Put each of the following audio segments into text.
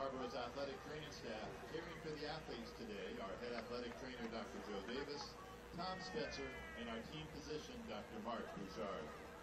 Scarborough's athletic training staff. Caring for the athletes today, our head athletic trainer, Dr. Joe Davis, Tom Spencer, and our team physician, Dr. Mark Bouchard.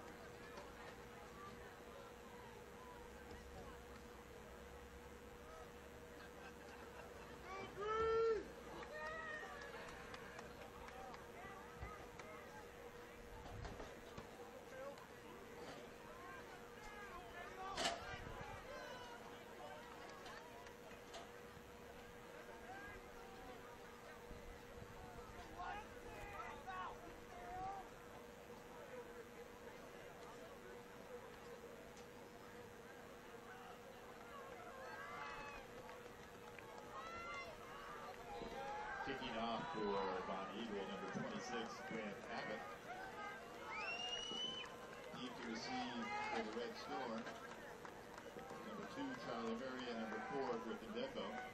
Kicking off for Bonny Eagle, number 26, Grant Abbott. Deep to receive for the Red Storm, number 2, Charlie Murray, and number 4, Griffin Dembo.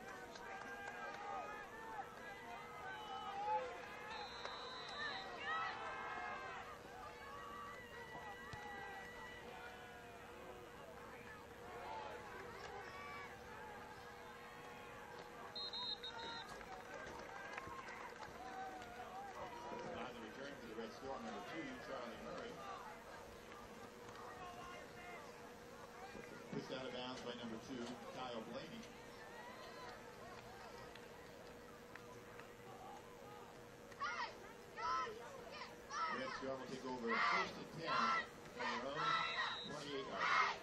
Storm, number 2, Charlie Murray. Pushed out of bounds by number 2, Kyle Blaney. Red Storm will take over 1st and 10 from their own 28 yards.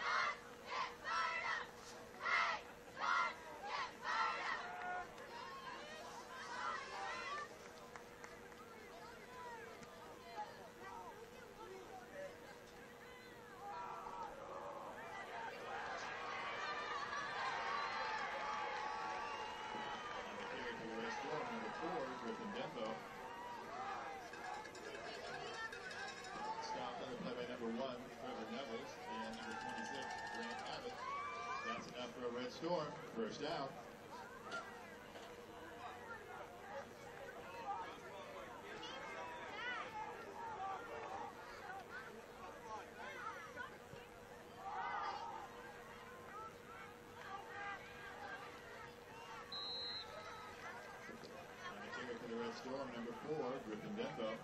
Griffin Dembo. Stopped on the play by number 1, Trevor Nevels, and number 26, Grant Abbott. That's enough for a Red Storm. First down. For the Red Storm, number 4, Griffin Dembo.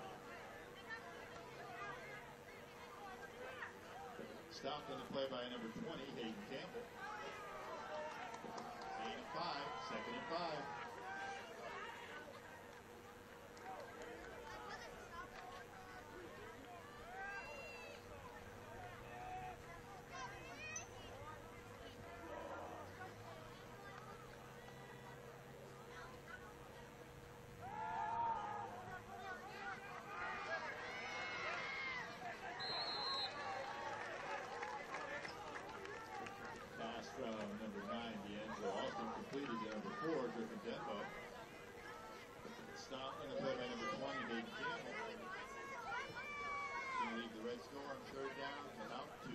Stopped on the play by number 20, Hayden Campbell. 8 and 5, 2nd and 5. From number 9, D'Angelo Austin, completed to number 4, Griffin Dembo. Stopped on the play by number 20, Hayden Campbell. Going to leave the Red Storm 3rd down and about 2.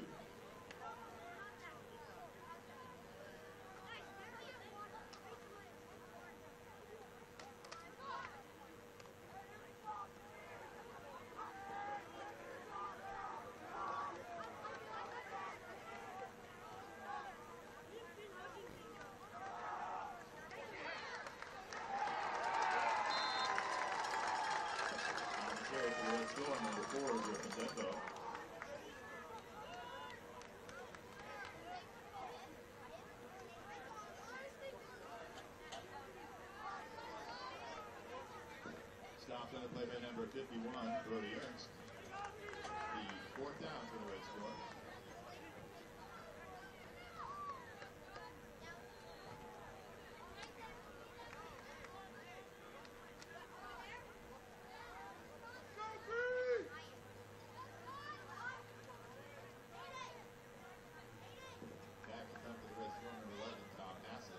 Number 4, Griffin Dembo. Stopped on the play by number 51, Brody Ernst. The 4th down for the Red Storm. Back to come for the Red Storm, number 11, Tom Hassett.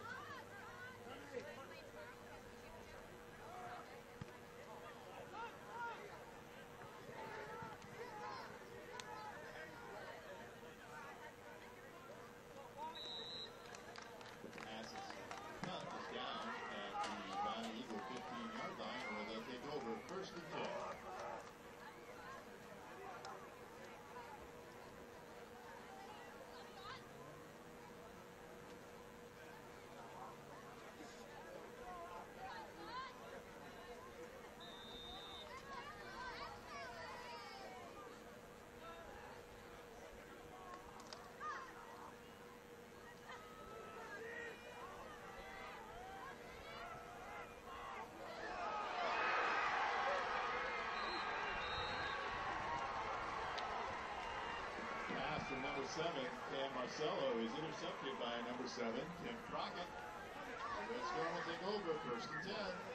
7, Cam Marcello, is intercepted by number 7, Tim Crockett. The Red Storm will take over, 1st and 10.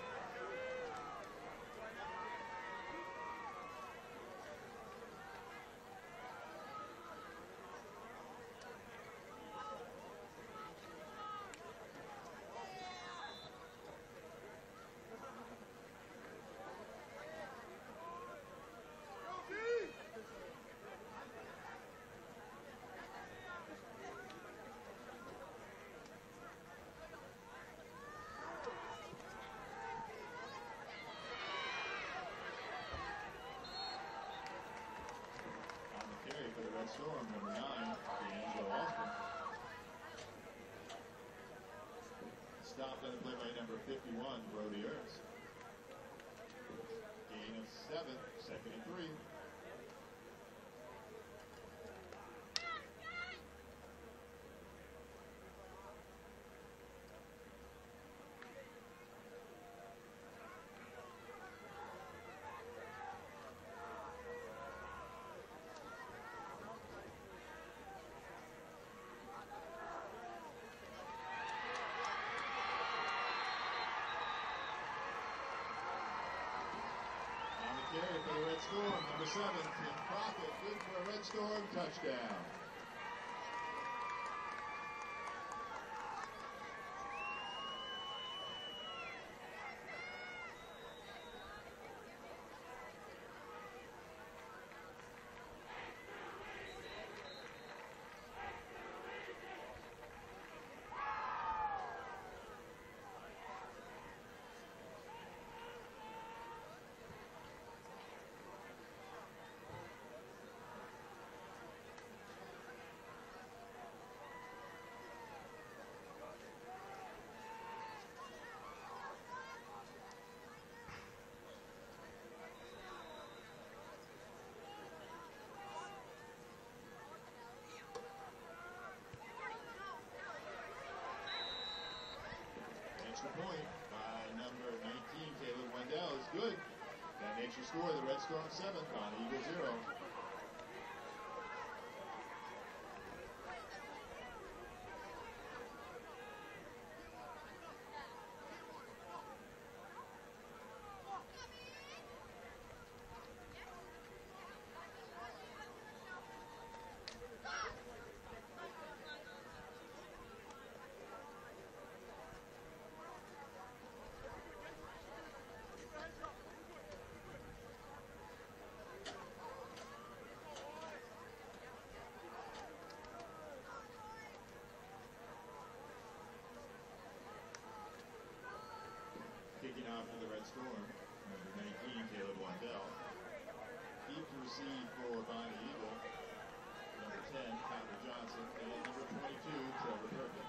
Storm, number 9, D'Angelo Austin. Stopped on the play by number 51, Brody Ertz. Gain of 7, 2nd and 3. Carry for the Red Storm, number 7, Tim Crockett, good for a Red Storm touchdown. Point by number 19, Caleb Wendell, is good. That makes your score the Red Storm 7, Bonny Eagle 0. Kicking off for the Red Storm, number 19, Caleb Wendell. Deep to receive for Bonny Eagle, number 10, Connor Johnson, and number 22, Trevor Perkins.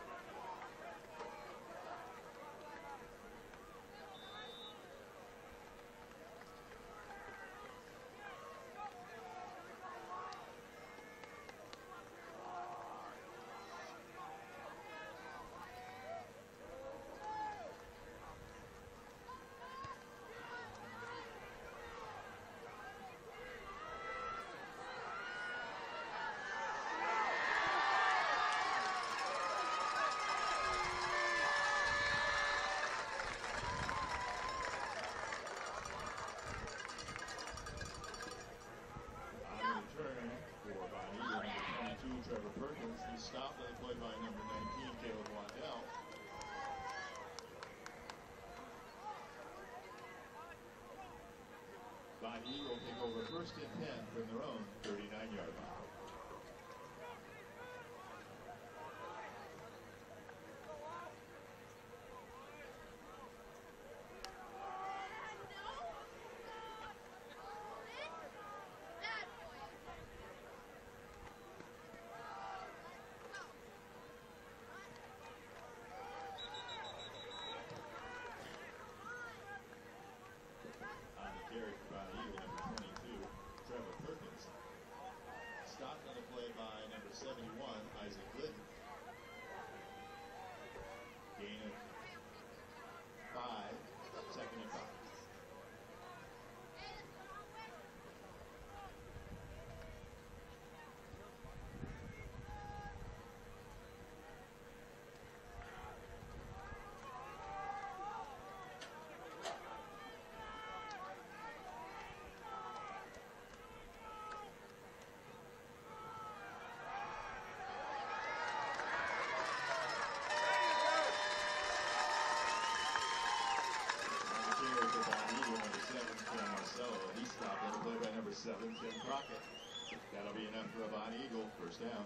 Trevor Perkins, he stopped on the play by number 19, Caleb Wendell. Bonny will take over 1st and 10 from their own 39-yard line. pocket. That'll be enough for a Bonny Eagle. First down.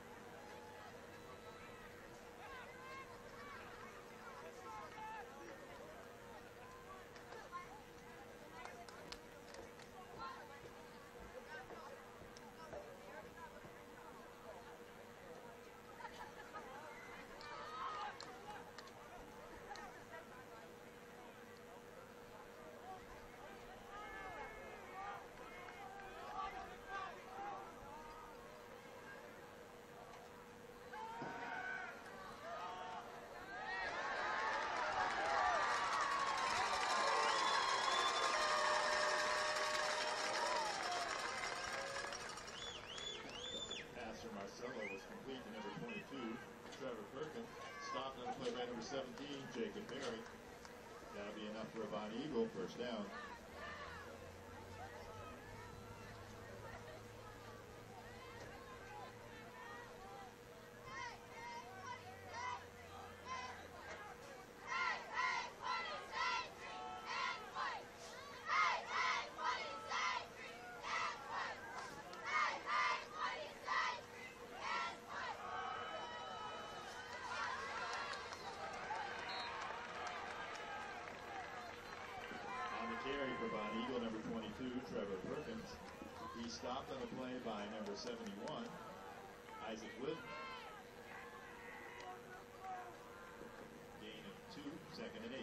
Was complete to number 22, Trevor Perkins. Stopped on the play by number 17, Jacob Berry. That'll be enough for a Bonny Eagle. First down. Carry for Bonny Eagle, number 22, Trevor Perkins. He stopped on the play by number 71, Isaac Wood. Gain of 2, second and 8.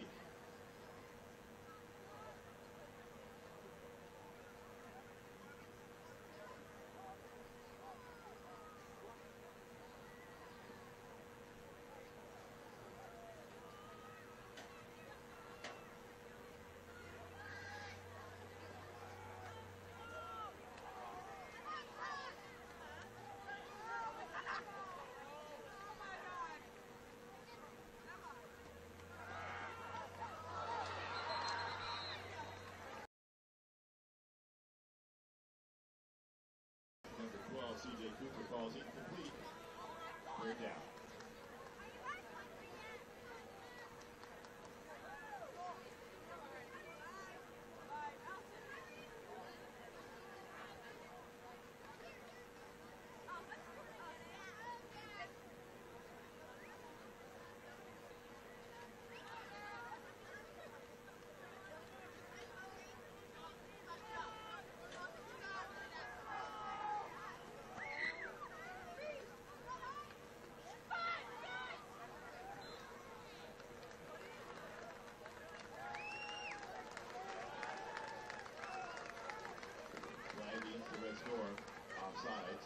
Number 12, C.J. Cooper calls incomplete. Third down. The red storm, offsides.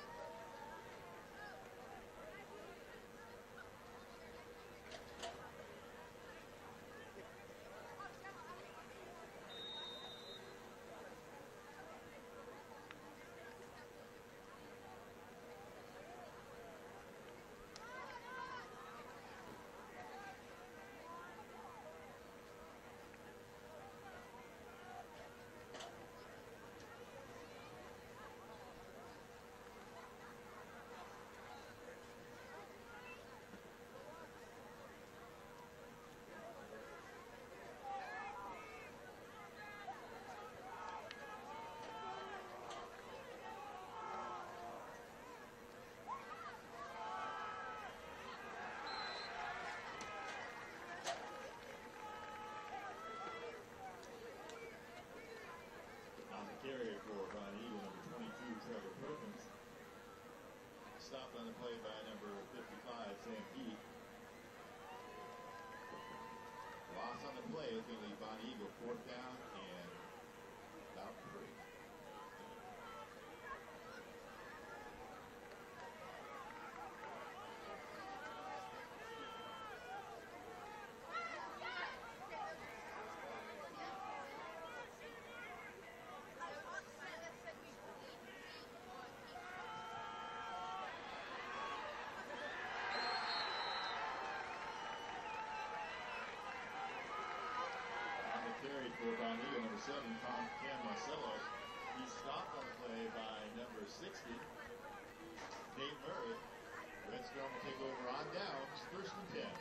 Carrier for Bonny Eagle, number 22, Trevor Perkins. Stopped on the play by number 55, Sam Heath. Loss on the play is going to leave Bonny Eagle fourth down and about 3. Carried for Bonny Eagle, number 7, Cam Marcello. He stopped on the play by number 60, Nate Murray. Red Storm will take over on downs, first and 10.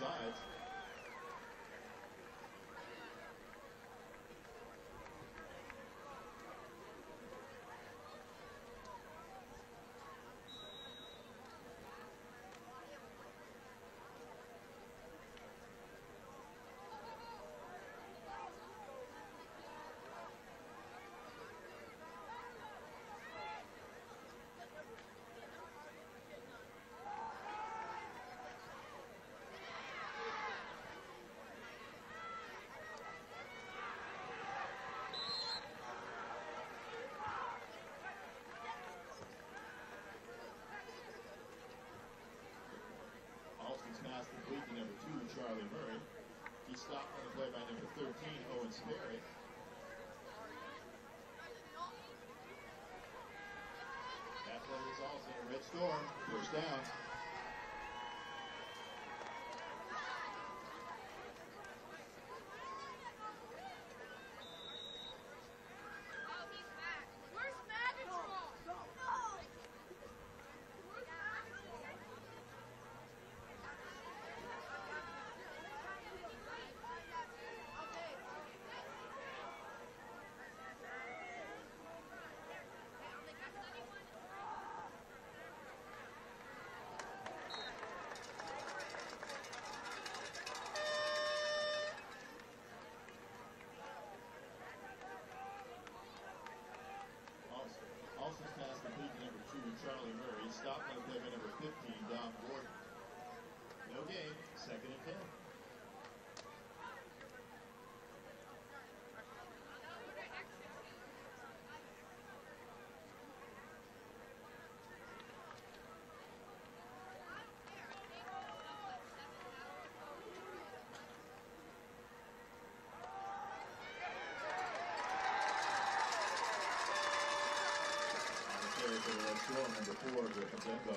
sides. Pass complete to number 2, Charlie Murray. He stopped on the play by number 13, Owen Sperry. That play results in a red storm. First down. Charlie Murray stopped on the play by number 15, Don Gordon. No gain, 2nd and 10. Number 4, Griffin Dembo.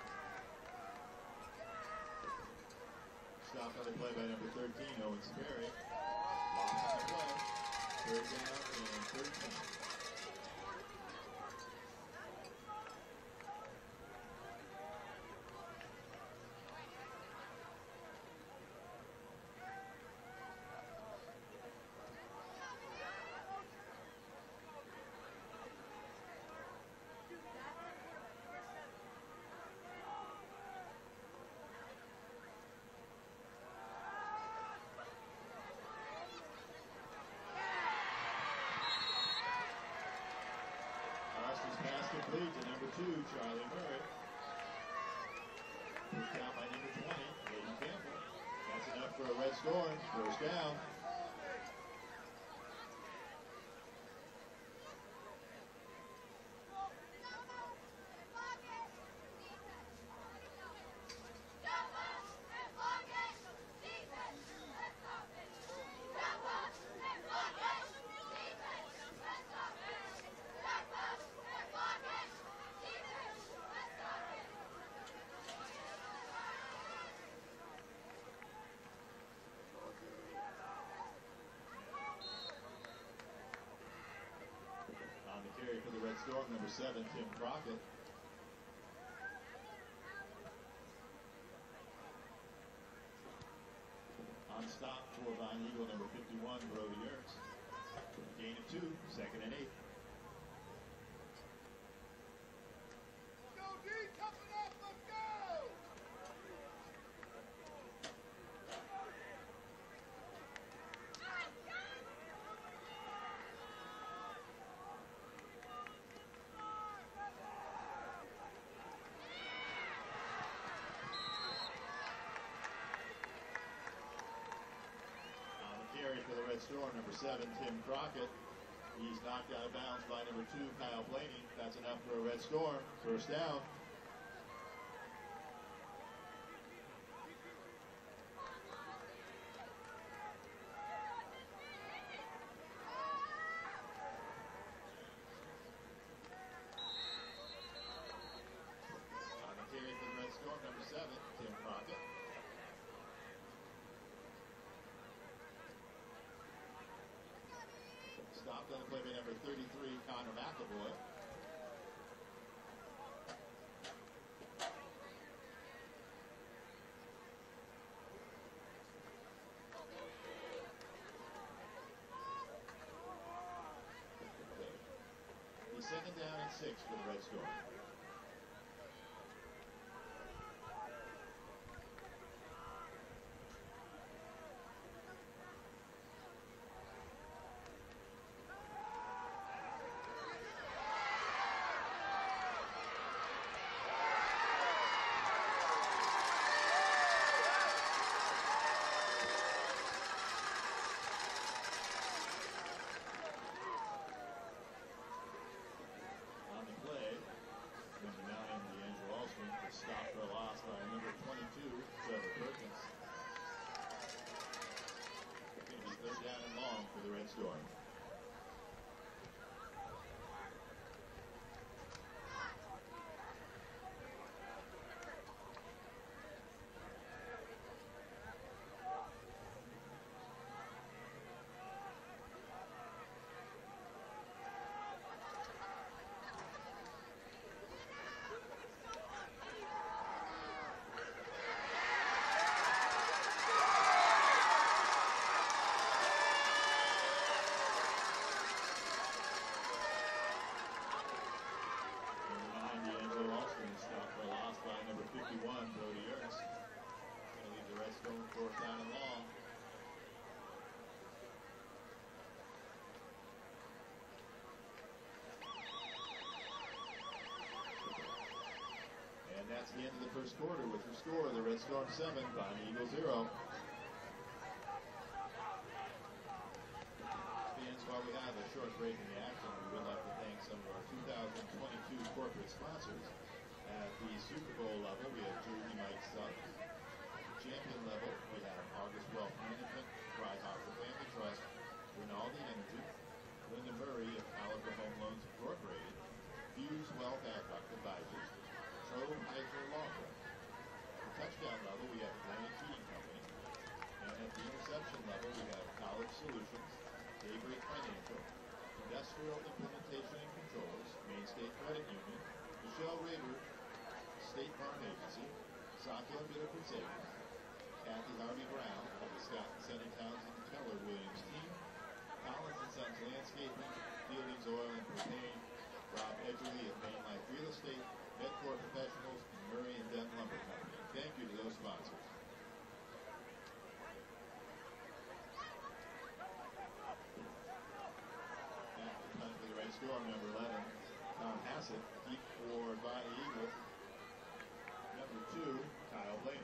Stopped on the play by number 13, Owen Sperry. Lost on the play. 3rd down and 13. Complete to number 2, Charlie Murray. First down by number 20, Aiden Campbell. That's enough for a red storm. First down. For the Red Storm, number 7, Tim Crockett. On stop for Bonny Eagle, number 51, Brody Ernst. Gain of 2, 2nd and 8. Go, D, toughen up, let's go! For the Red Storm, number 7, Tim Crockett. He's knocked out of bounds by number 2, Kyle Blaney. That's enough for a Red Storm. First down. On the carry for the Red Storm, number 7, Tim Crockett. Stopped on the play by number 33, Connor McAvoy. down and 6 for the Red Storm. Storm. Fourth down and long. And that's the end of the first quarter with your score, the Red Storm 7, Bonny Eagle 0. Fans, while we have a short break in the action, we would like to thank some of our 2022 corporate sponsors. At the Super Bowl level, we have Jersey Mike Suggs. Champion level, we have August Wealth Management, Freihauser Family Trust, Rinaldi Energy, Linda Murray of Oliver Home Loans Incorporated, Fuse Wealth Advisors, Trove HighSchool Law Firm. At the touchdown level, we have Atlantic Heating Company, and at the interception level, we have College Solutions, Daybreak Financial, Industrial Implementation and Controls, Main State Credit Union, Michelle Rader, State Farm Agency, Saco and Biddeford Savings, Kathy Harvey Brown of the Scott and Sunny Townsend and Keller Williams team, Collins and Sons Landscaping, Fieldings Oil and Propane, Rob Edgerly of Main Life Real Estate, Medcore Professionals, and Murray and Dunn Lumber Company. Thank you to those sponsors. Back to punt for the Red Storm, number 11, Tom Hassett, deep for Bonny Eagle. Number 2, Kyle Blaney.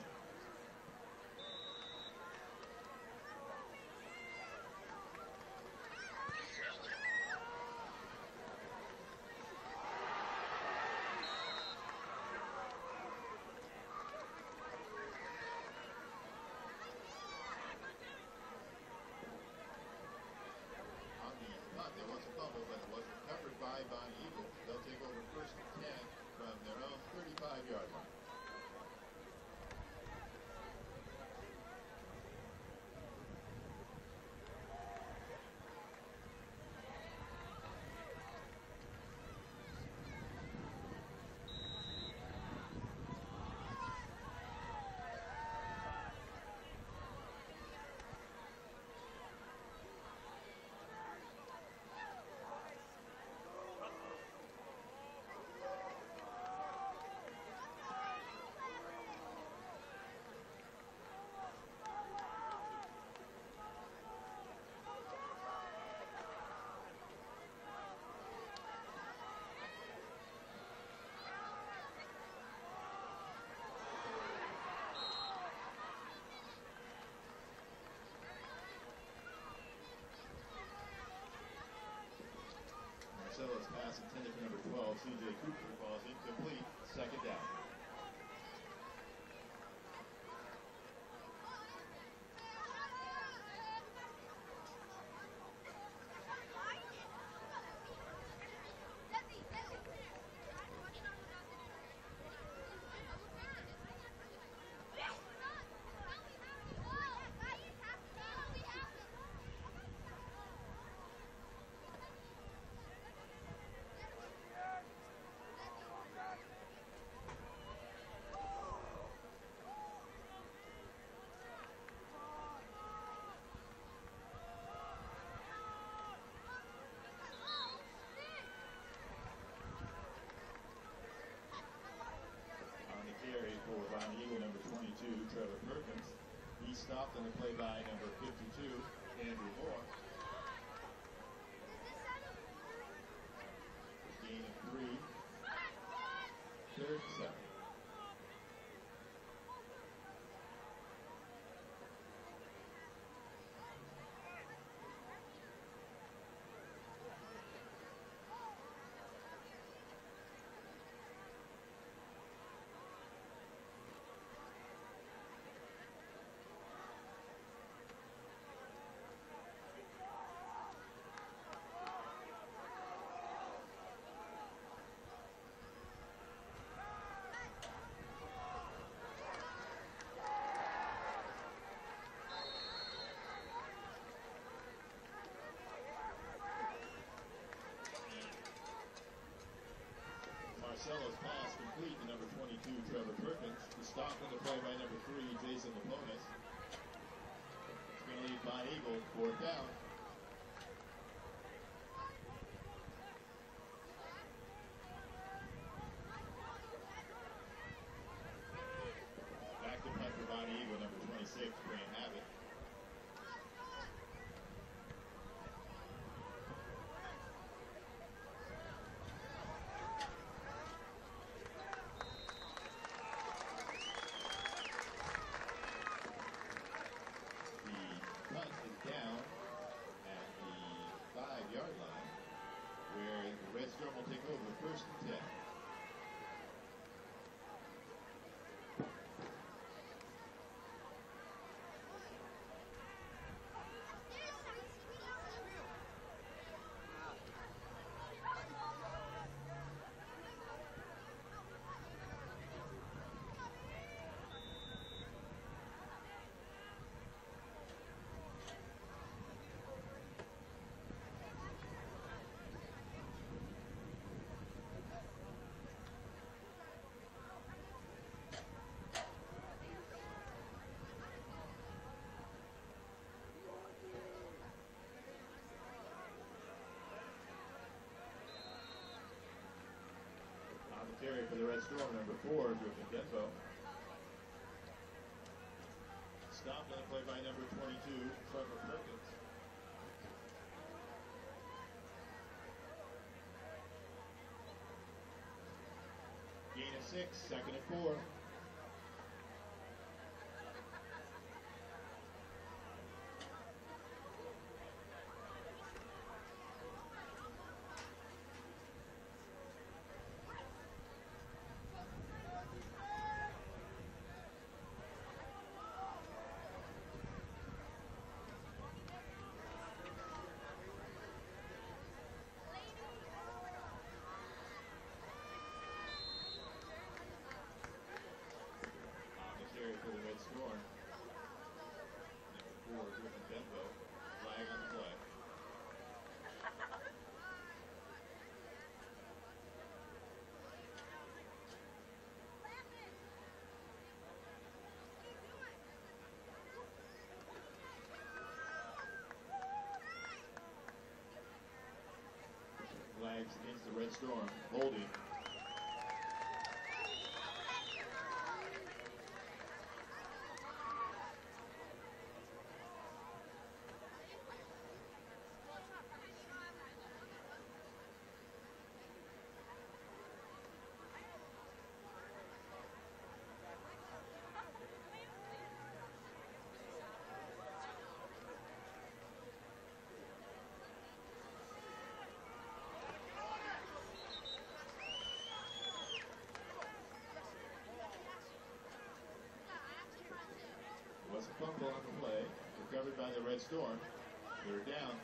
There was a fumble, but it was recovered by Bonny Eagle. They'll take over first and 10 from their own 35-yard line. Marcella's pass intended for number 12, C.J. Cooper, falls incomplete, second down. stopped on the play by number 52, Andrew Moore. Gain of 3. 3rd and 7. Marcelo's pass complete to number 22, Trevor Perkins. The stop on the play by number 3, Jason Laponis. It's going to leave Bonny Eagle 4th down. Back to punt for Bonny Eagle, number 26, Graham Abbott. Down at the 5-yard line, where the Red Storm will take over 1st and 10. Carry for the Red Storm, number 4, Griffin Denbo. Stopped on the play by number 22, Trevor Perkins. Gain of 6, 2nd and 4. For the Red Storm, number 4, Griffin Denbo. Flag on the play. Flags against the Red Storm. Holding. Was a fumble on the play, recovered by the Red Storm. 3rd down.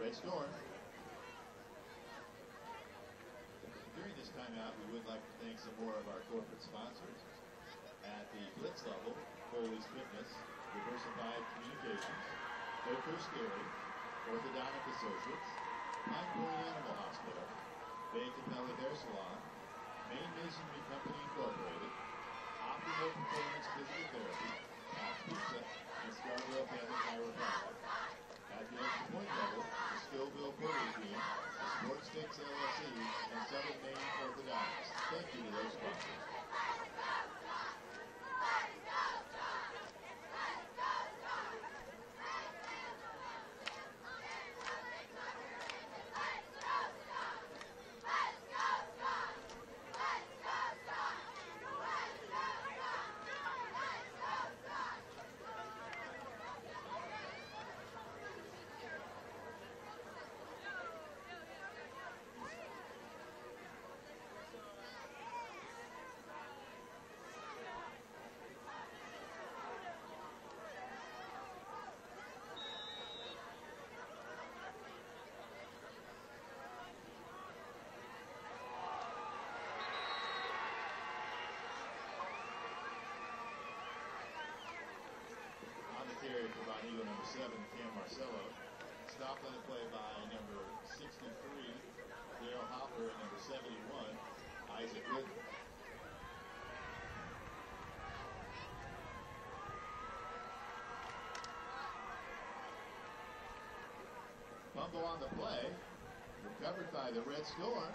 Red Storm. During this timeout, we would like to thank some more of our corporate sponsors. At the Blitz level, Foley's Fitness, Diversified Communications, Oakers Dairy, Orthodontic Associates, Pine Point Animal Hospital, Bay Capelli Hair Salon, Maine Masonry Company Incorporated, Optimal Performance Physical Therapy, Pat's Pizza, and Scarborough Family Chiropractic. At the extra point level, the Scoville Porter Team, the Sports Sticks LLC, and Southern Maine Orthodontics. Thank you to those sponsors. Carry for Bonny, number 7, Cam Marcello. Stopped on the play by number 63, Daryl Hopper, and number 71, Isaac Gooden. Fumble on the play, recovered by the Red Storm.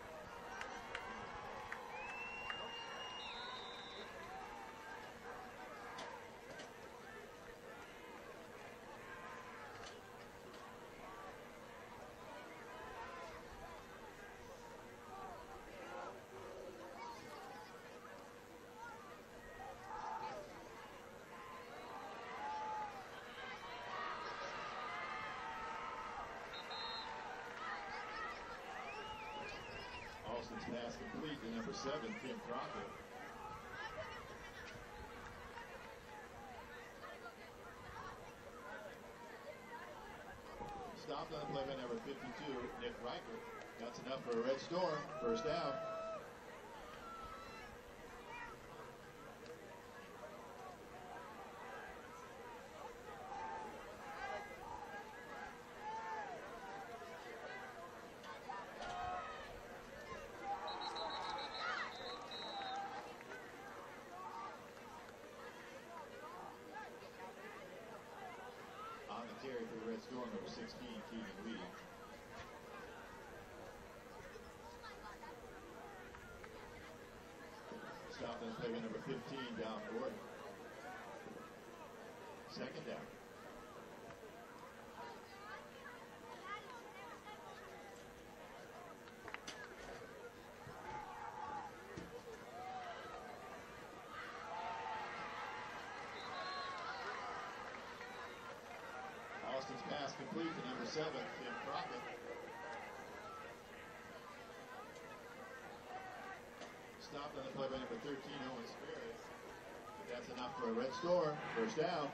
Austin's pass complete to number 7, Tim Crockett. Stopped on the play by number 52, Nick Riker. That's enough for a Red Storm. First down. Carry for the Red Storm, number 16, Keegan Lee. Stopped on the play by number 15, Down Gordon. Second down. Austin's pass complete to number 7, Tim Crockett. Stopped on the play by number 13, Owen Sperry. But that's enough for a Red Storm. First down.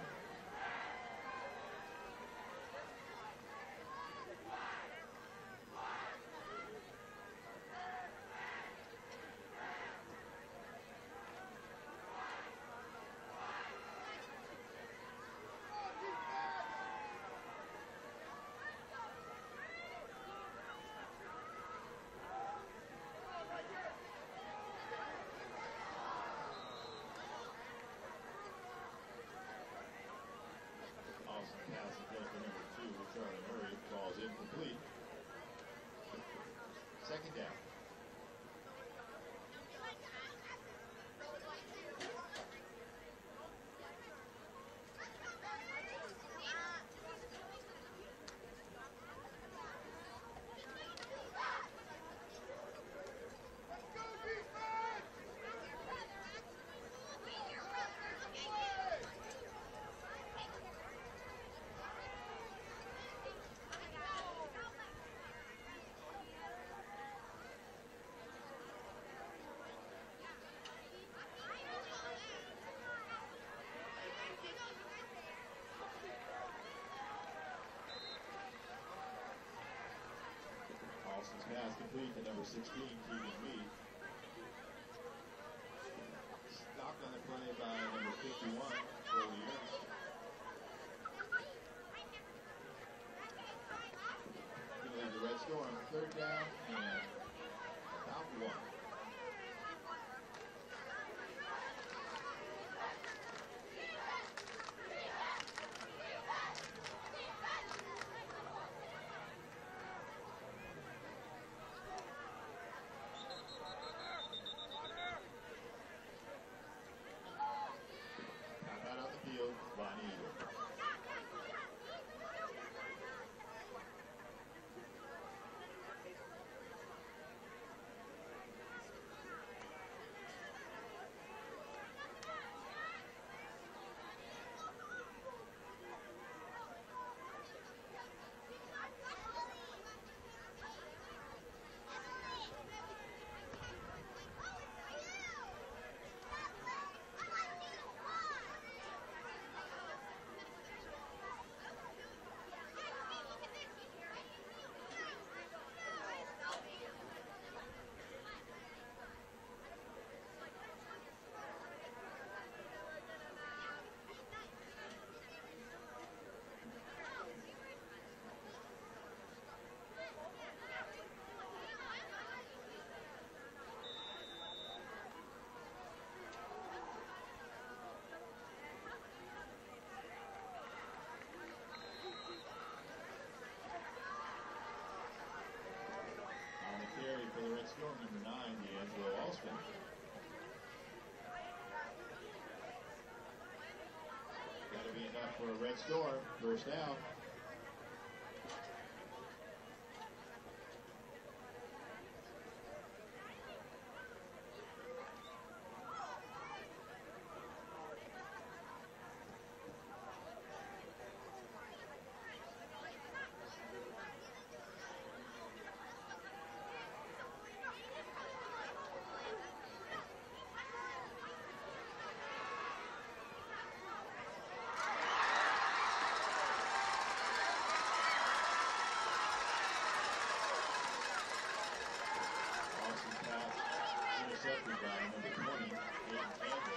Pass against the number 2, Charlie Murray, falls incomplete. Second down. Austin's pass complete to number 16, Keegan Lee. Stopped on the play by number 51, Cody Ernst. Going to leave the Red Storm third down and about one. Bonny. For the Red Storm, number 9, D'Angelo Alston. That'll be enough for a Red Storm. First down. Intercepted by number 20, Aiden Campbell.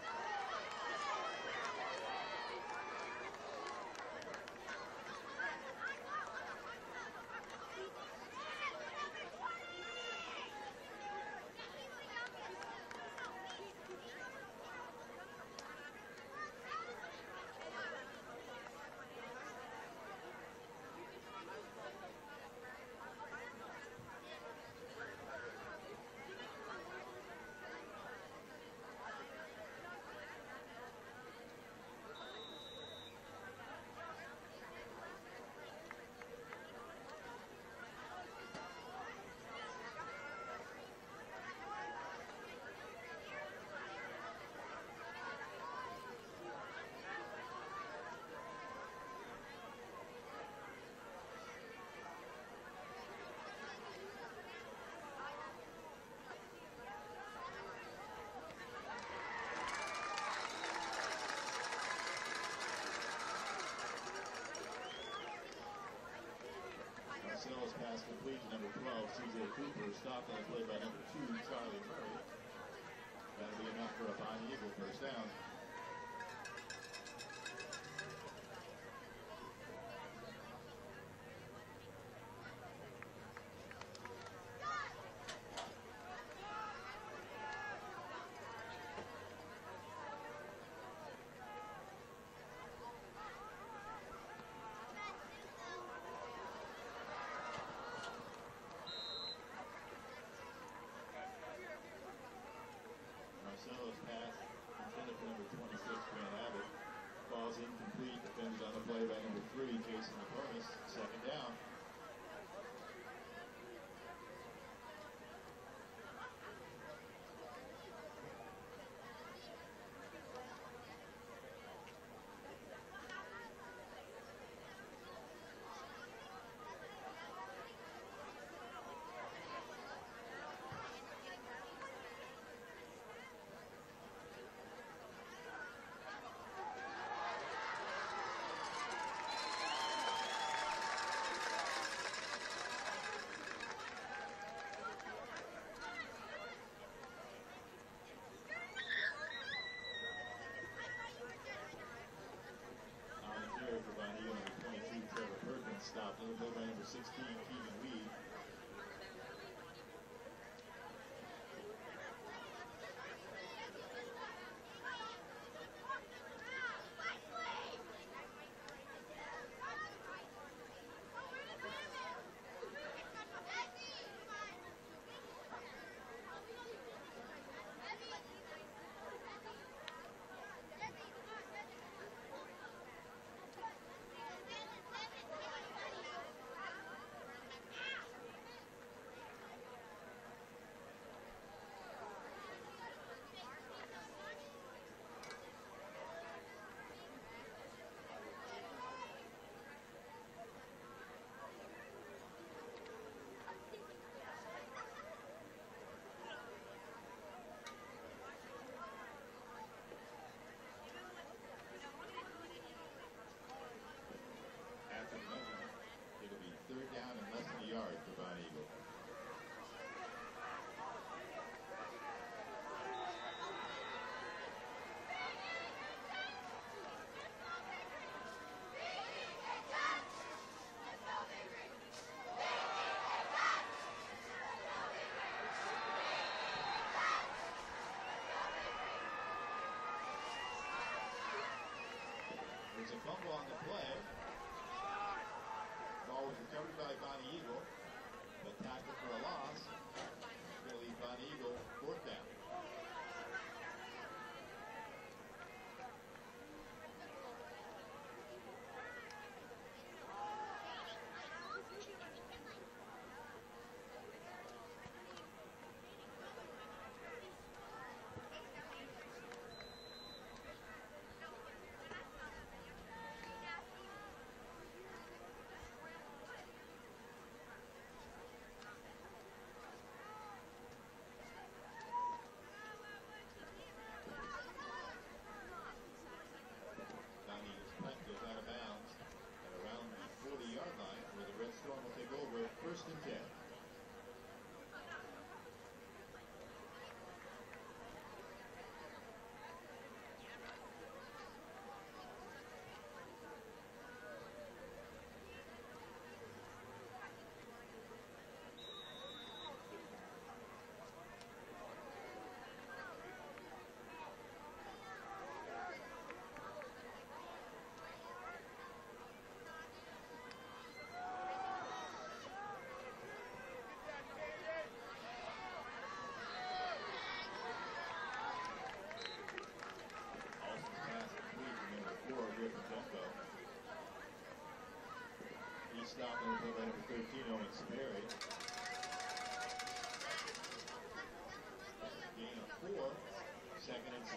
Marcelo's pass complete to number 12, C.J. Cooper. Stopped on the play by number 2, Charlie Murray. That'll be enough for a Bonny Eagle first down. Marcelo's pass intended for number number 16, Keegan Weed. Third down and less than a yard for Bonny Eagle. There's a fumble on the play. Ball was recovered by Bonny Eagle, but tackled for a loss. It's going to leave Bonny Eagle fourth down. First and 10. Stop and play by number 13, Owen Sperry. Gain of 4, second and 6.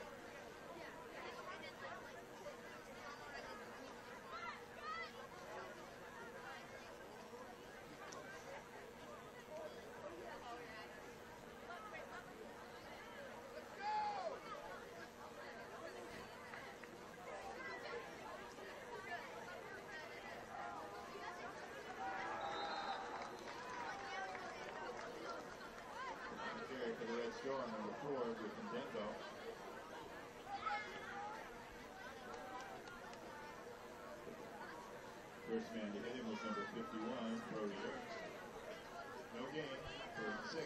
Score on number 4 with Condembo. First man to hit him was number 51, Brody Ernst. No gain, 36.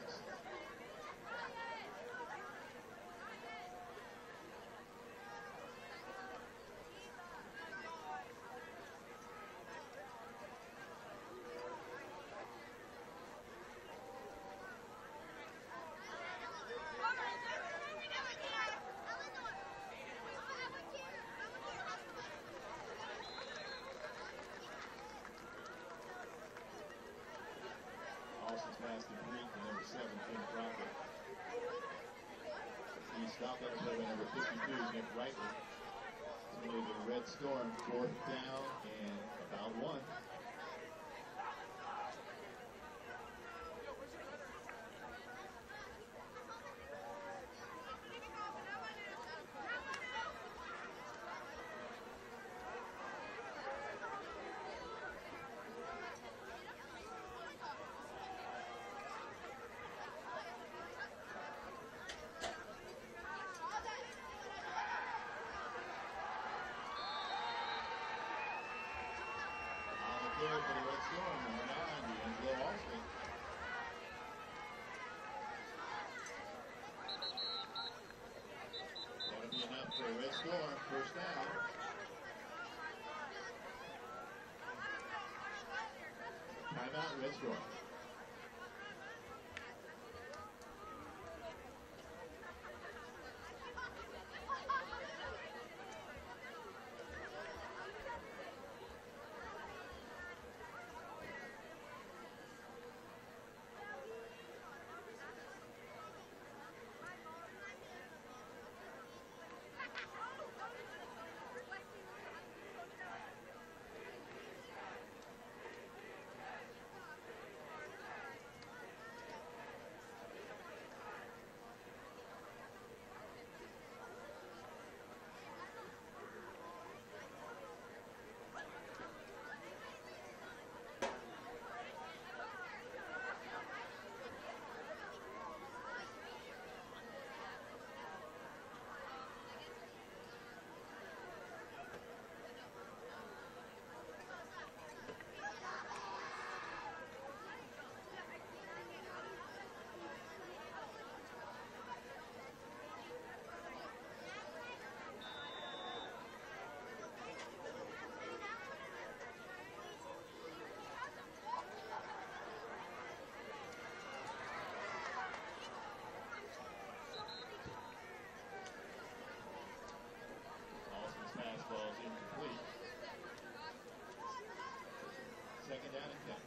Pass complete to number 7, Tim Crockett. He stopped on the play by number 52, Nick Wrightley. Similarly to the Red Storm, fourth down and about 1. timeout, Red Storm. Fastball's incomplete. Second down and 10.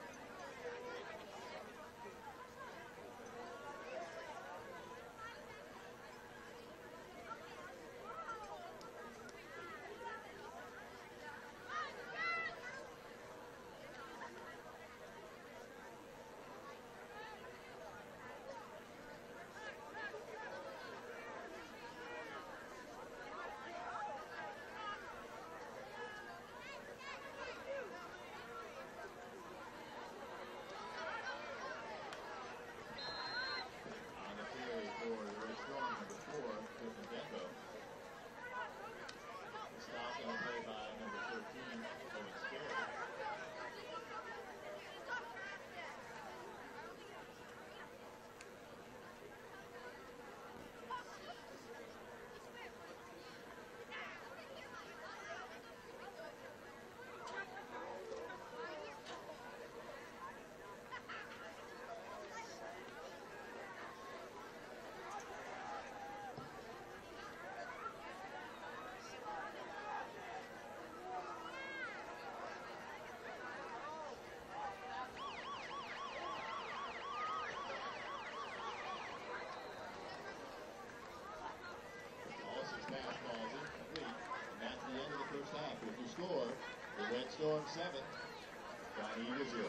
Fastball is incomplete. And that's the end of the first half. With your score, the Red Storm 7, Bonny 0.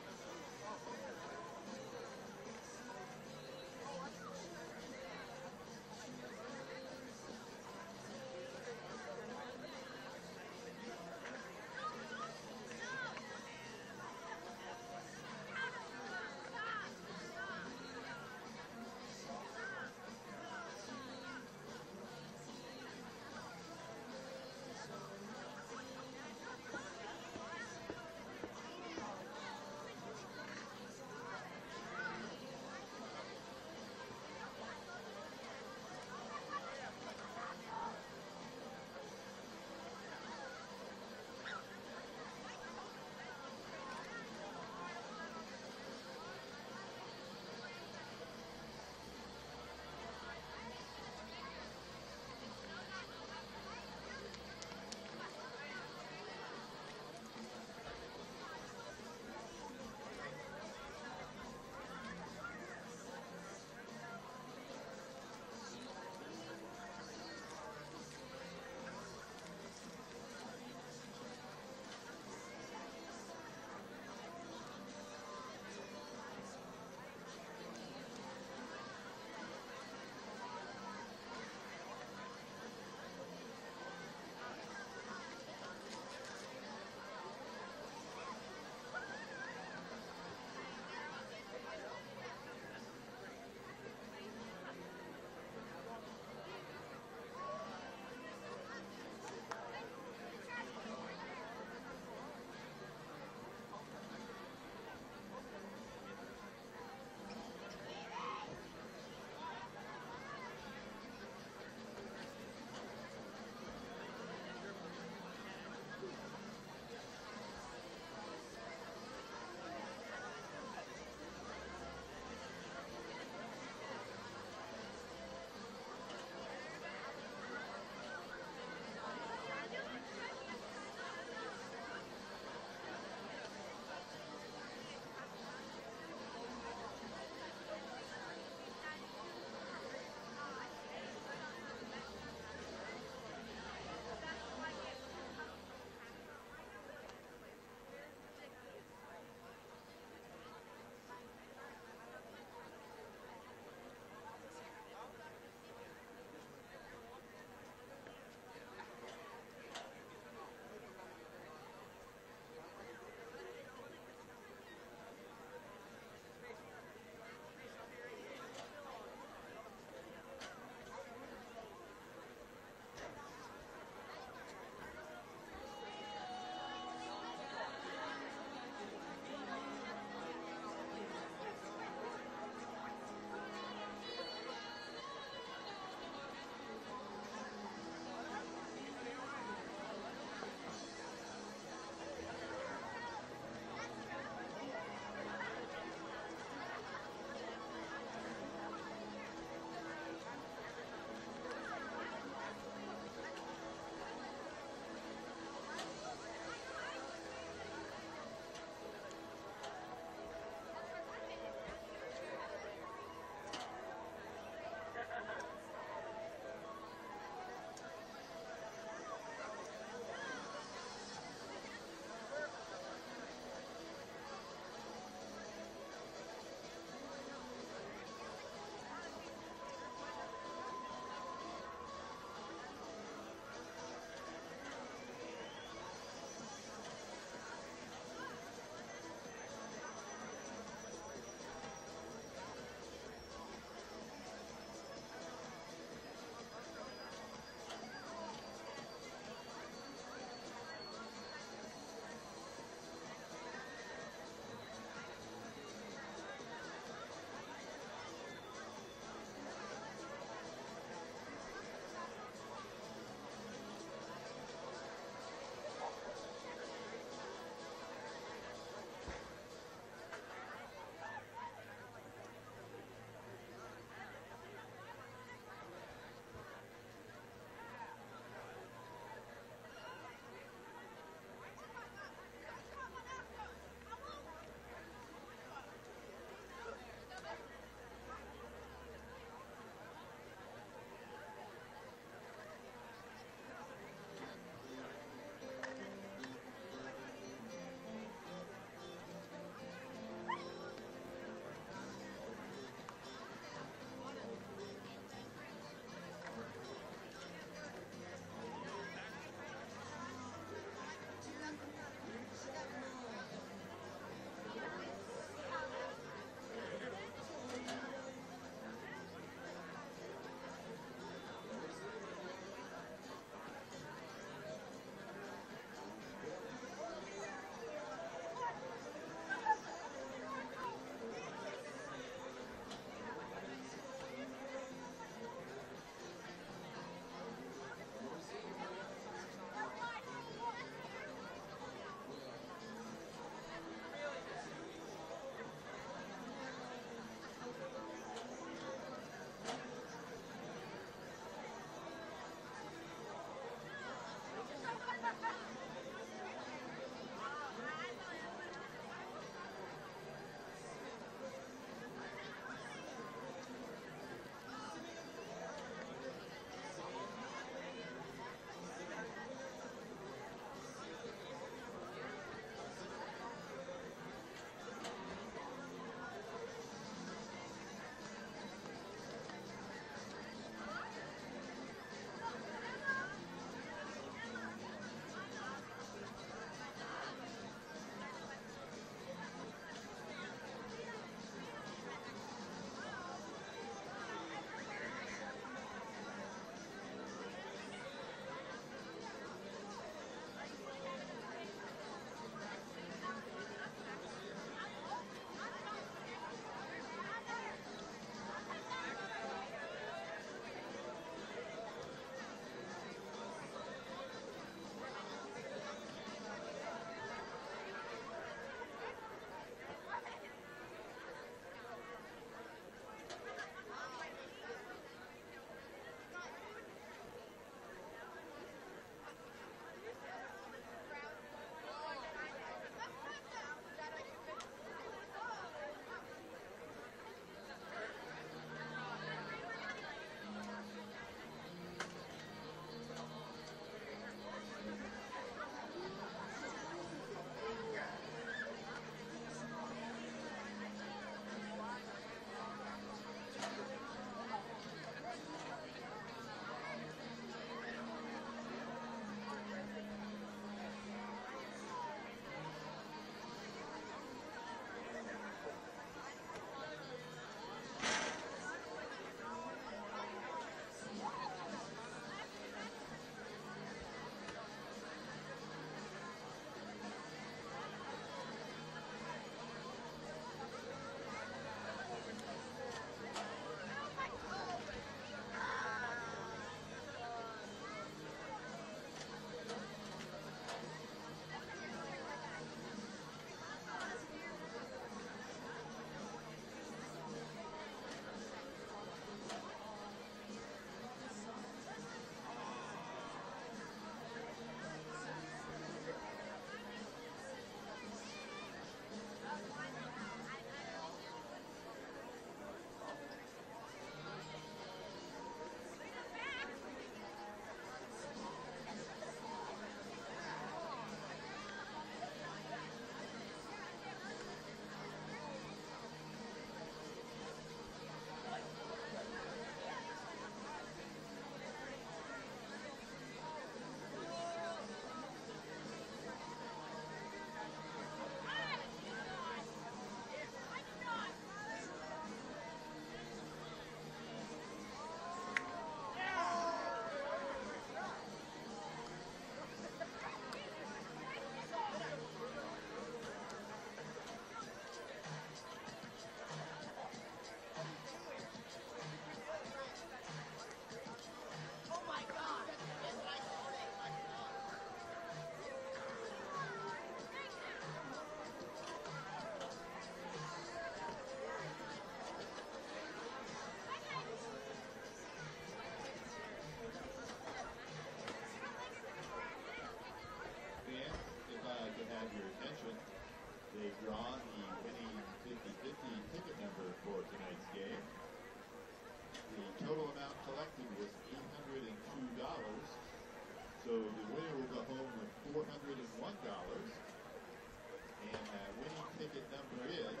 have your attention. They've drawn the winning 50-50 ticket number for tonight's game. The total amount collected was $802. So the winner will go home with $401. And that winning ticket number is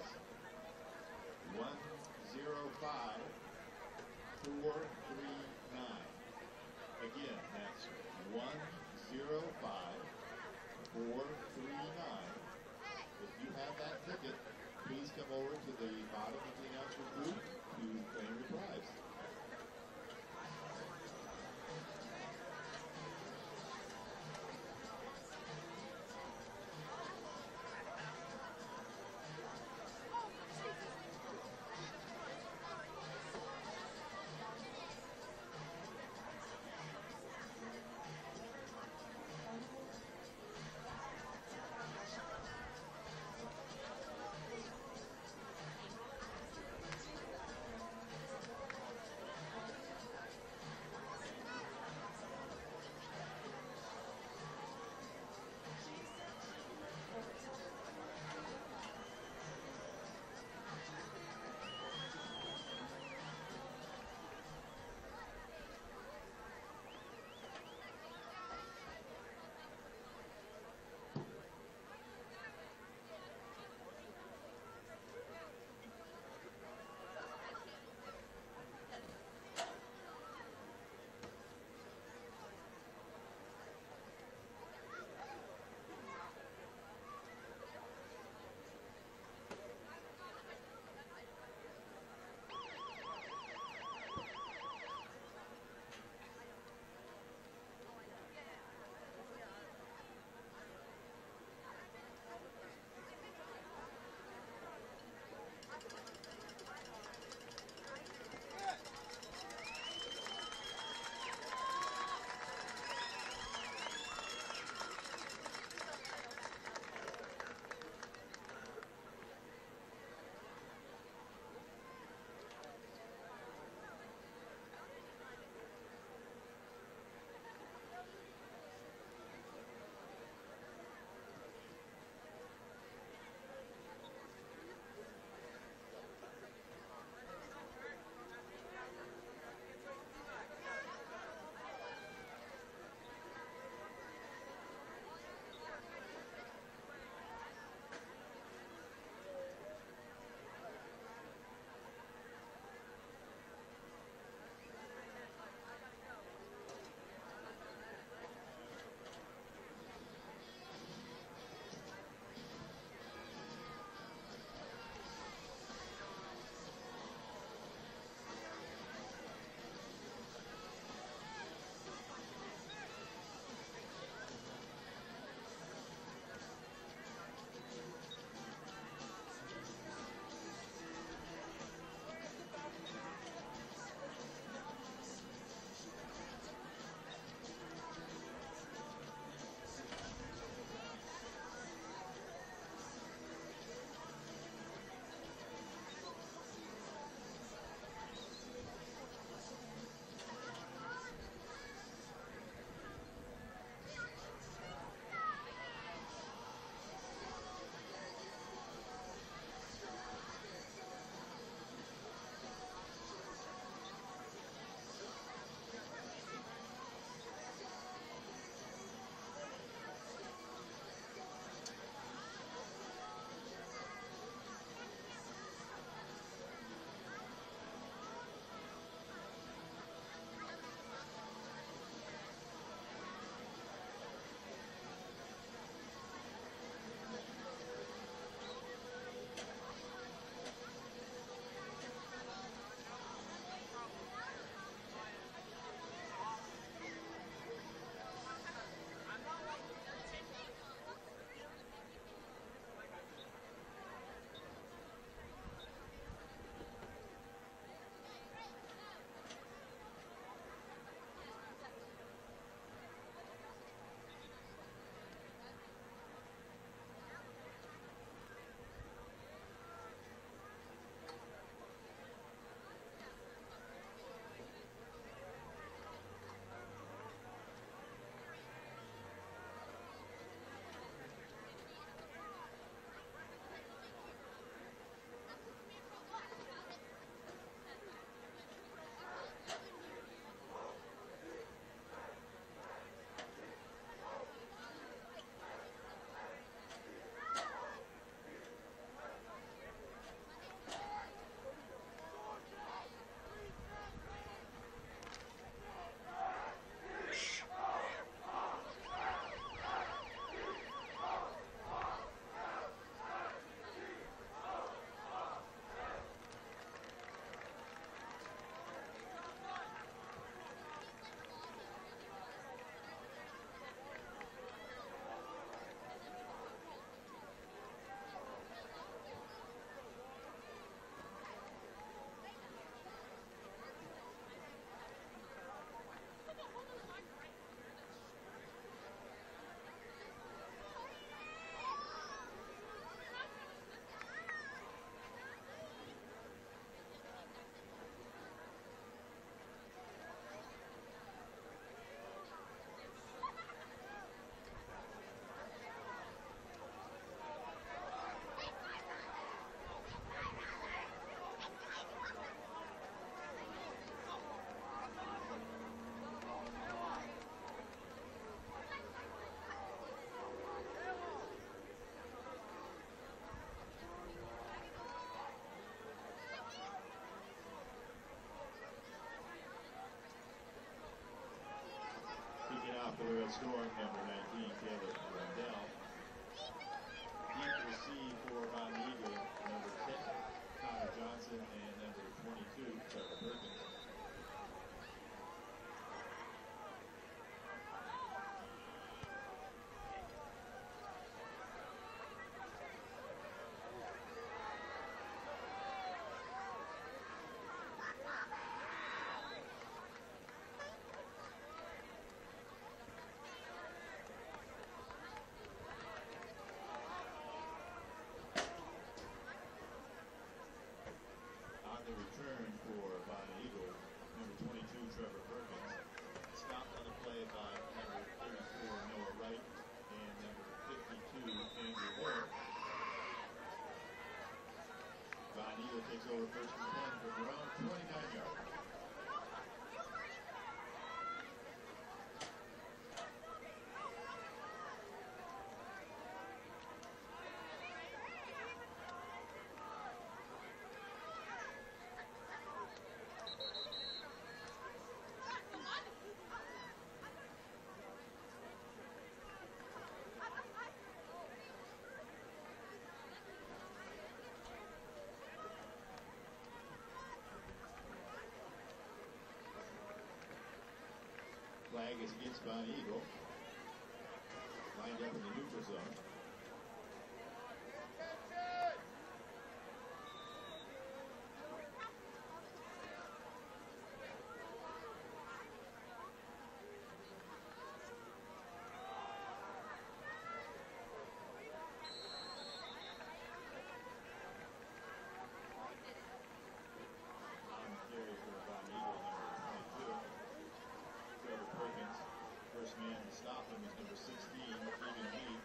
105439. Again, that's 105439. If you have that ticket, please come over to the bottom of the announcer's booth to claim your prize. Red Storm, number 19, Caleb Rundell. Deep receive for Bonny Eagle, number 10, Connor Johnson, and number 22, Trevor Perkins. The return for Bonny Eagle, number 22, Trevor Perkins. Stopped on the play by number 34, Noah Wright, and number 52, Andrew Hill. Bonny Eagle takes over first and 10 from their own 29 yards. Flag is against Bonny Eagle. Lined up in the neutral zone. On the carry for Bonny Eagle, number 22. Trevor Perkins, first man to stop him is number 16, Keegan Lee.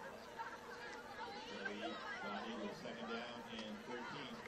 The lead, Bonny Eagle, second down and 13.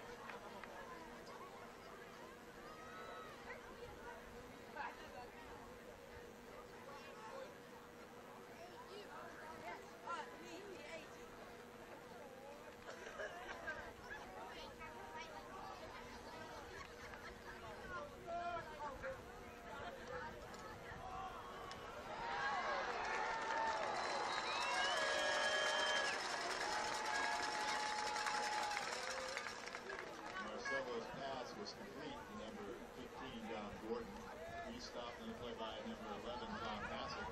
Marcelo's pass was complete to number 15, Don Gordon. He stopped on the play by number 11, Tom Hassel.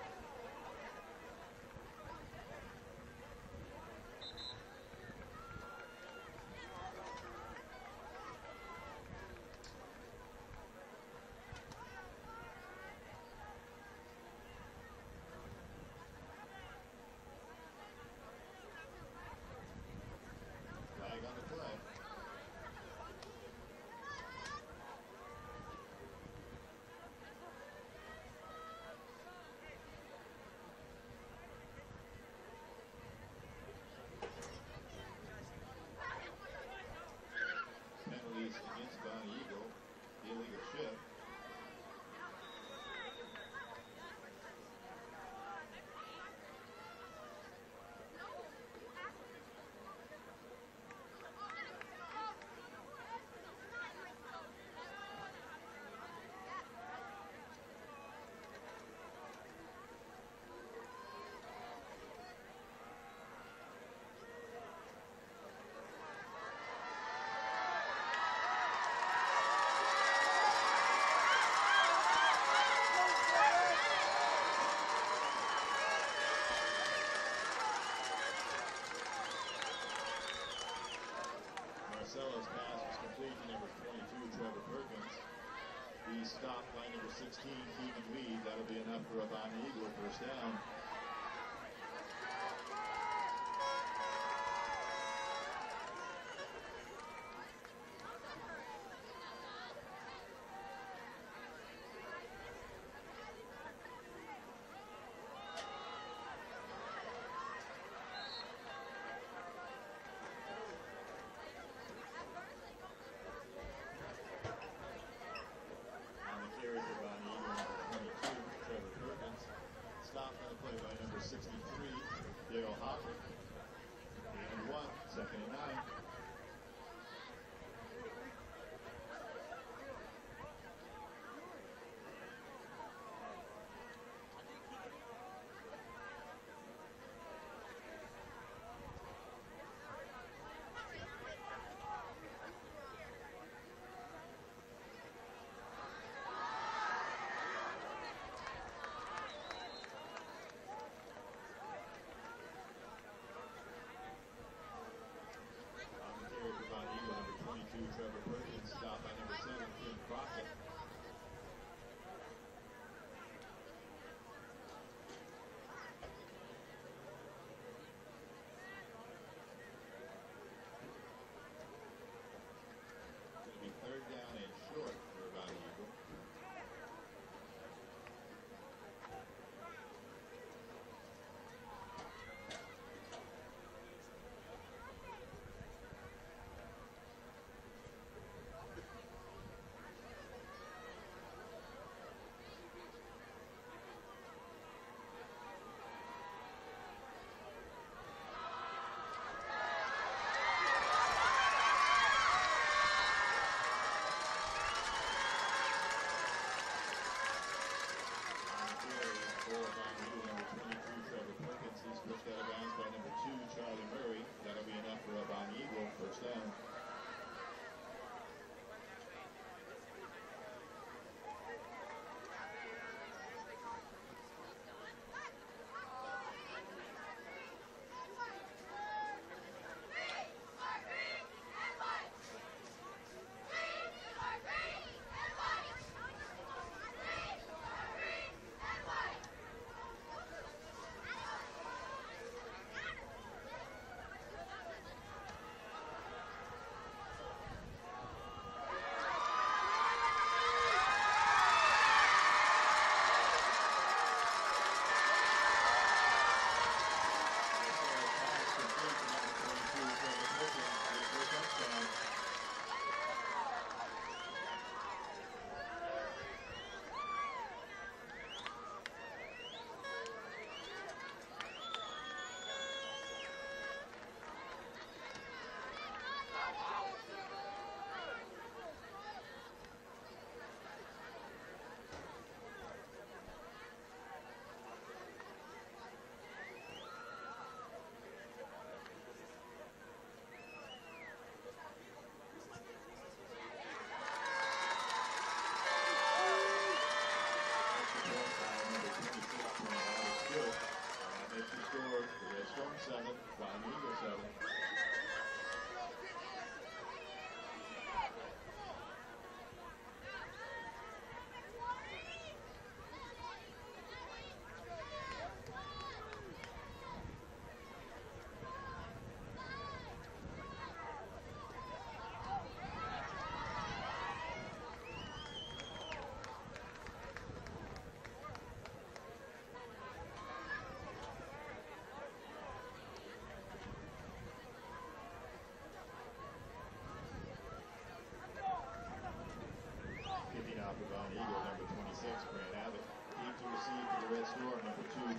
Flag on the play. Penalties against Bonny Eagle. Illegal shift. Marcelo's pass was complete to number 22, Trevor Perkins. He stopped by number 16, Keegan Lee. That'll be enough for a Bonny Eagle first down. On the carry for Bonny Eagle, number 22, Trevor Perkins. Stopped on the play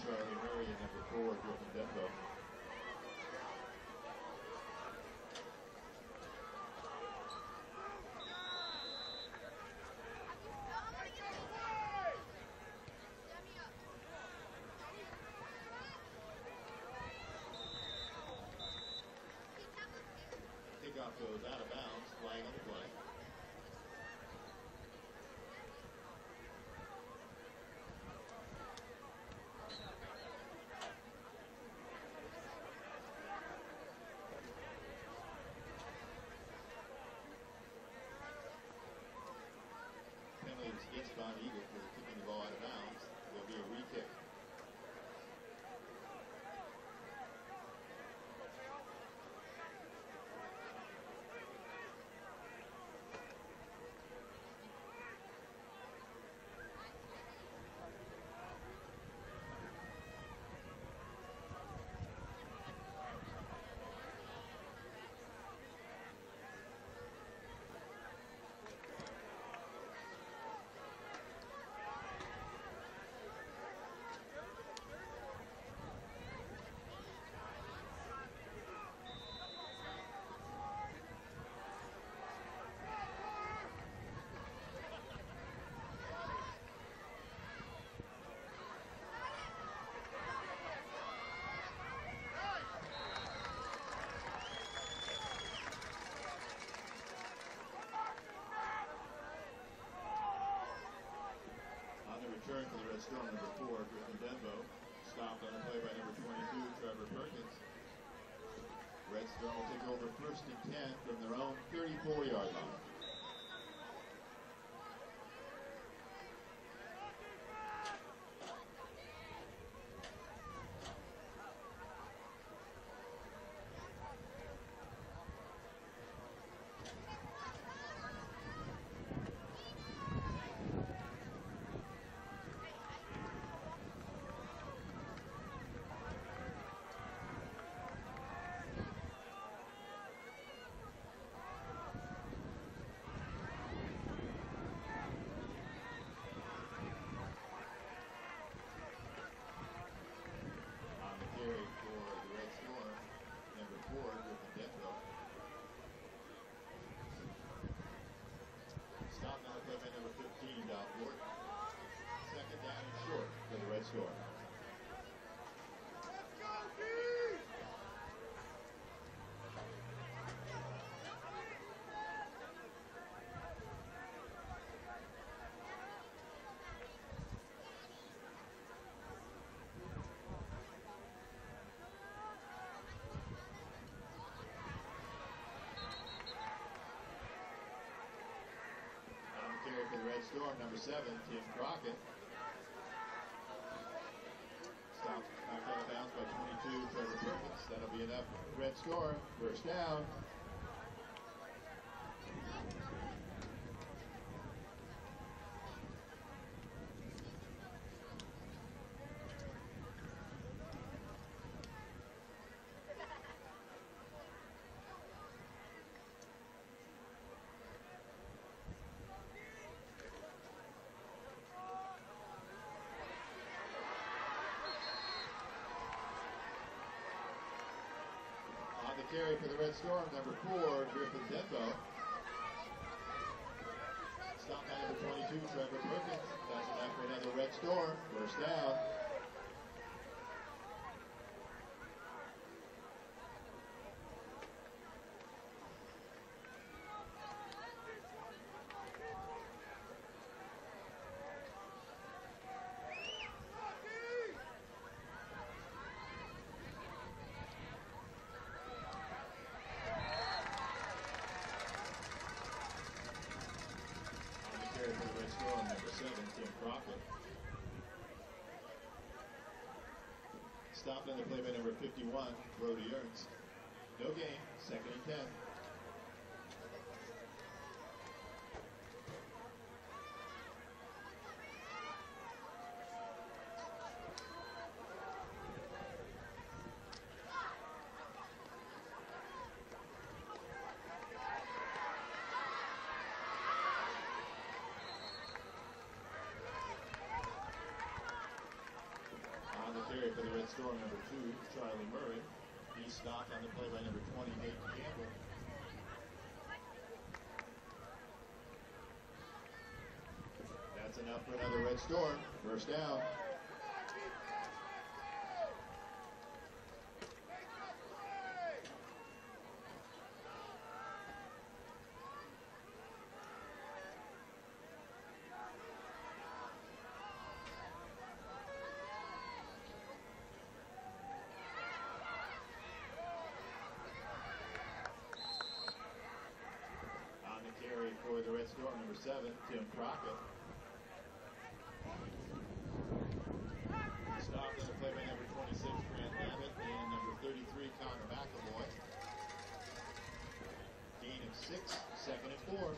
Charlie Murray, and number 4, Griffin Denbo. Kickoff goes out of bounds, flag on the play. Penalties against Bonny for kicking the ball out of bounds. There'll be a re-kick. Return for the Red Storm, number 4, Griffin Denbo. Stopped on the play by number 22, Trevor Perkins. Red Storm will take over 1st and 10 from their own 34-yard line. Storm. On the carry for the Red Storm, number 7, Tim Crockett. Stopped knocked out of bounds by 22, Trevor Perkins. That'll be enough. Red Storm, 1st down. Carry for the Red Storm, number 4, Griffin Denbo. Stopped by number 22, Trevor Perkins. That's enough for another Red Storm. 1st down. Stopped on the play by number 51, Brody Ernst. No gain, 2nd and 10. Scarborough, number 2, Charlie Murray. He's stopped on the play by number 20, Nate Campbell. That's enough for another Red Storm. First down. For the Red Storm, number 7, Tim Crockett. Stopped on the play by number 26, Grant Lavitt, and number 33, Connor McAvoy. Gain of 6, second and 4.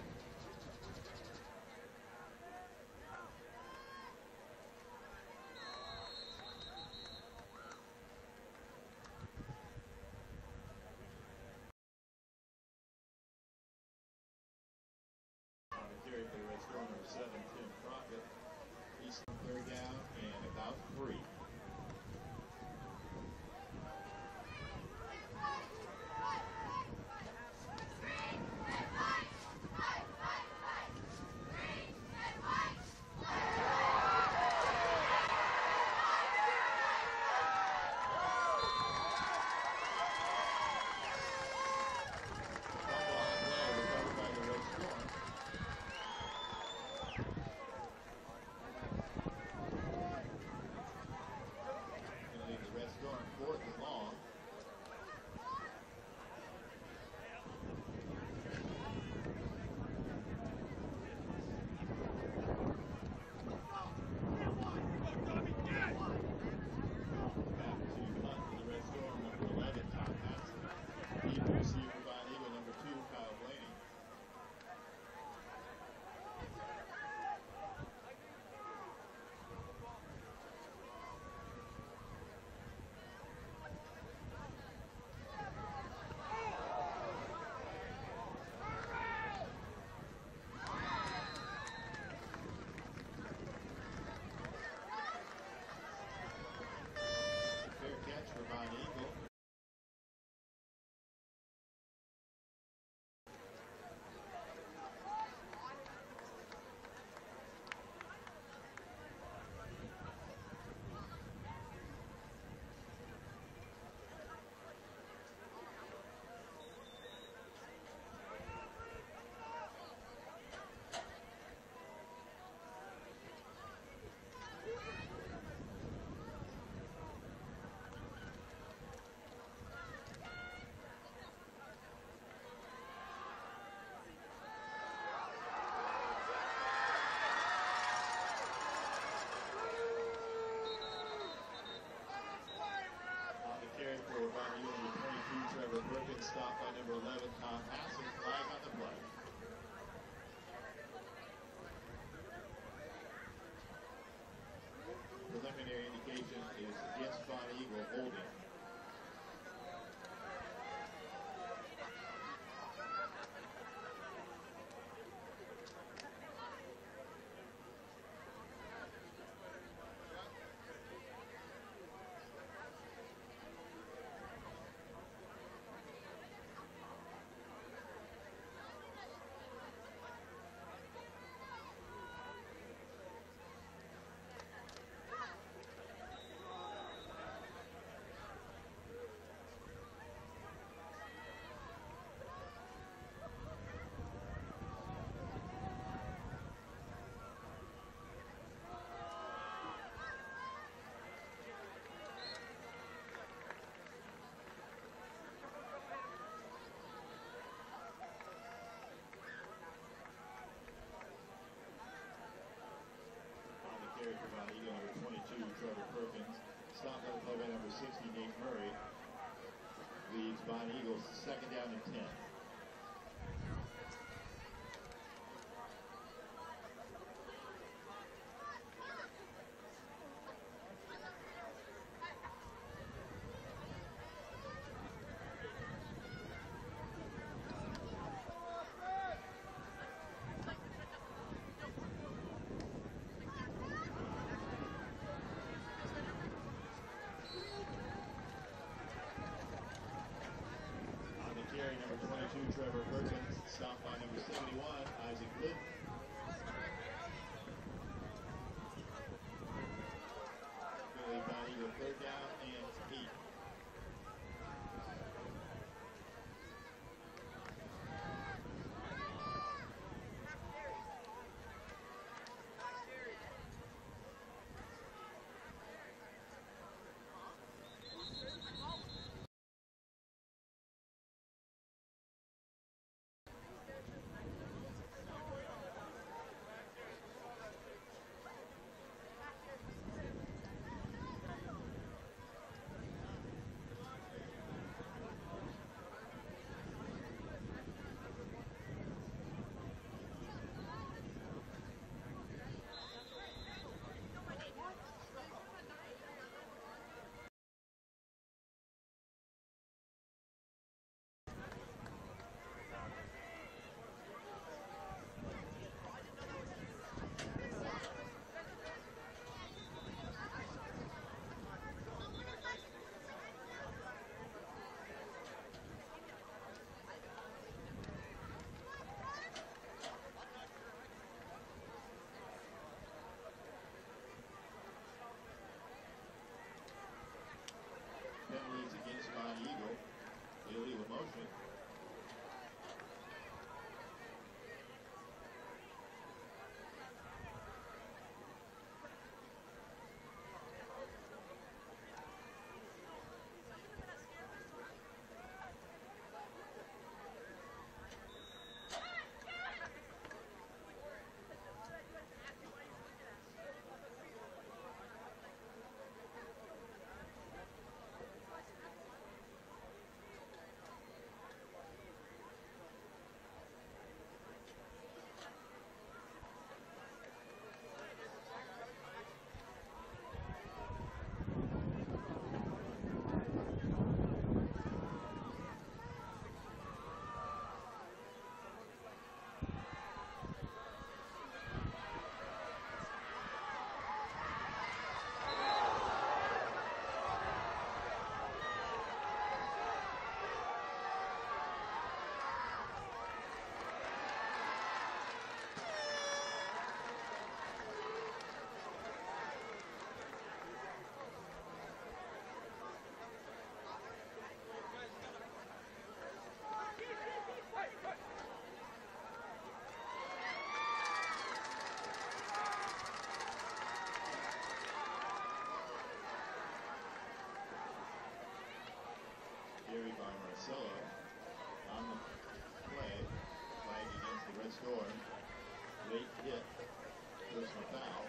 Carry for the Red Storm, number 7, Tim Crockett. He's third down and about 3. Stopped by number 11, Tom Hassel. Flag on the play. Preliminary indication is against Bonny Eagle holding. Carry for Bonny Eagle, number 22, Trevor Perkins. Stopped on the play by number 60, Nate Murray. Leads Bonny Eagles second down and 10. Trevor Perkins, stopped by number 71, Isaac Glidden. Billy Bonny to third down and 8. Penalties against Bonny Eagle. Illegal motion. Carried by Marcelo on the play. Flag against the Red Storm. Late hit. Personal foul.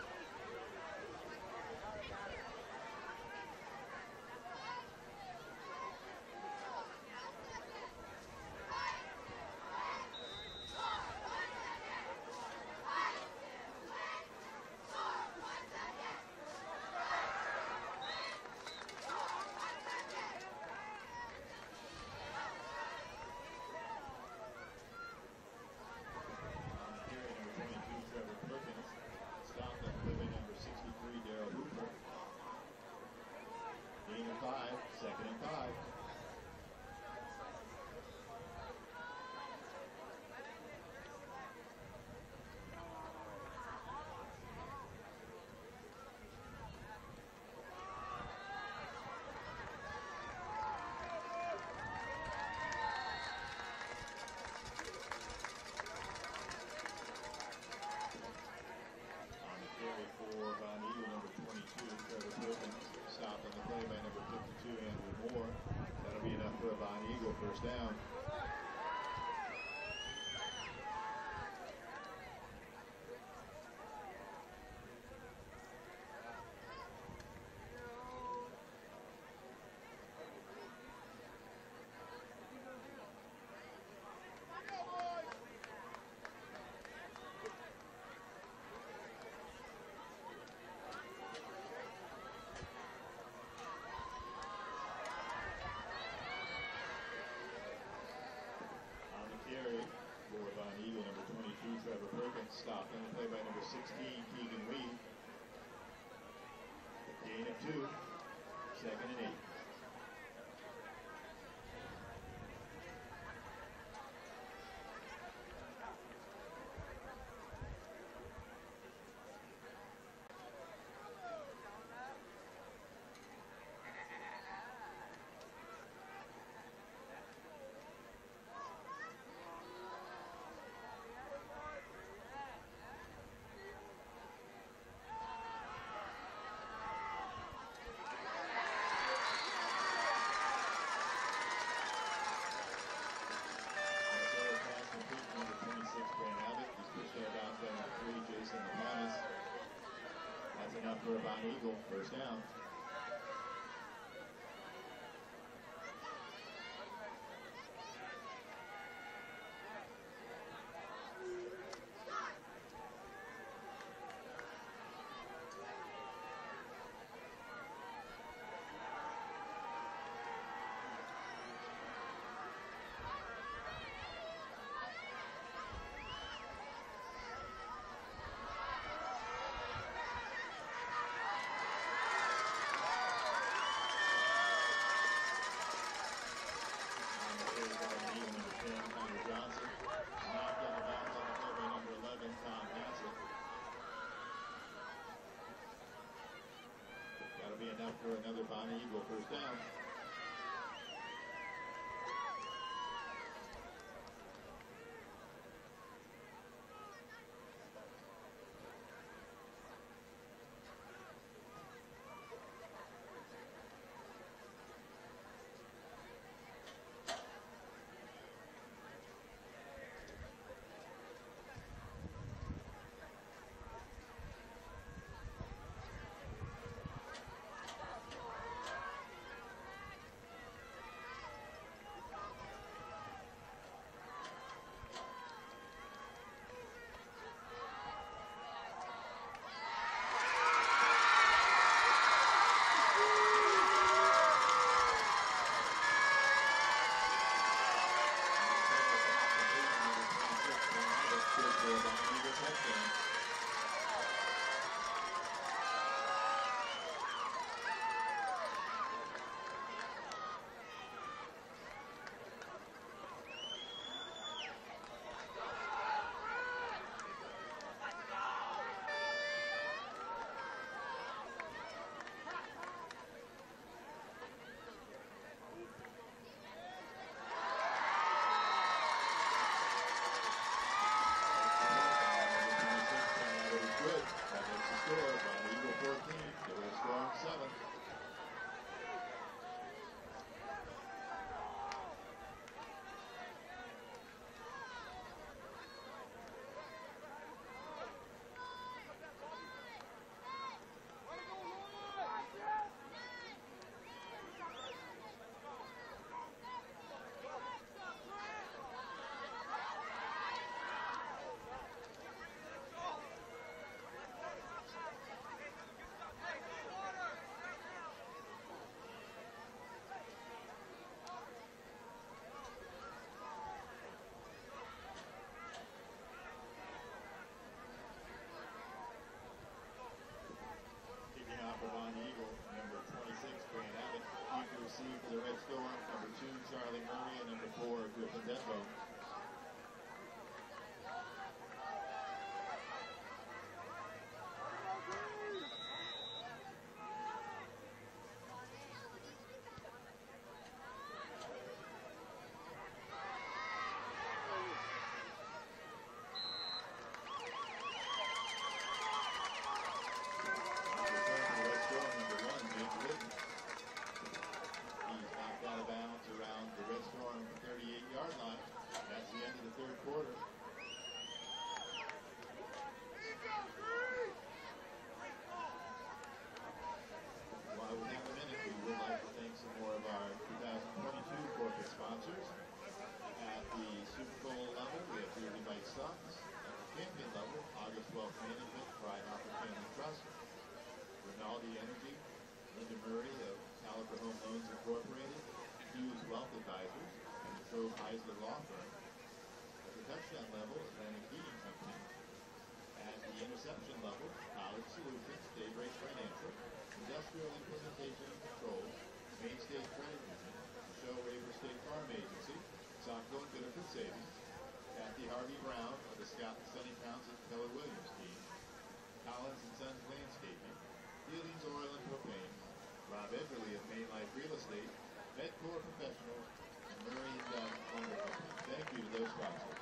Second and 5. On the carry for Bonny Eagle, number 22, Trevor Perkins. Stopped on the play by number 52, Andrew Moore. That'll be enough for a Bonny Eagle first down. Bonny Eagle, first down. For another Bonny Eagle first down. For the Red Storm, number 2, Charlie Murray, and number 4, Griffin Denbo. HighSchool Law Firm. At the touchdown level, Atlantic Heating Company. At the interception level, College Solutions, Daybreak Financial, Industrial Implementation and Control, Main State Credit Union, Show Raver State Farm Agency, Saco and Benefit Savings, Kathy Harvey Brown of the Scott and Sonny Townsend Keller Williams team, Collins and Sons Landscaping, Dealings Oil and Propane, Rob Edgerly of Main Life Real Estate, MedCore Professionals, and Murray and Dunn Lumber Company. Thank you to those sponsors.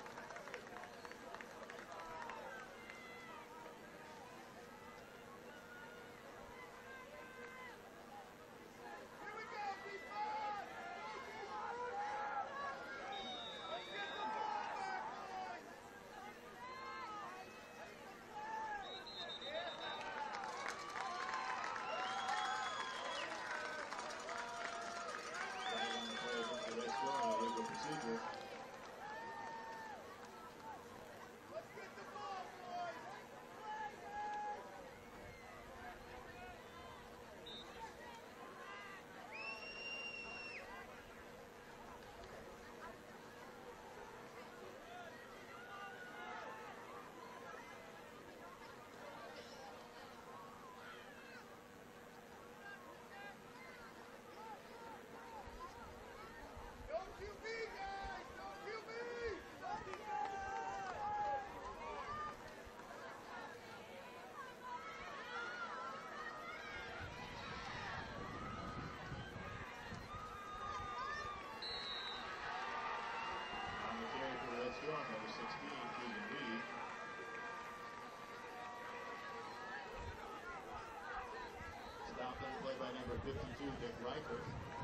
52, Nick Riker.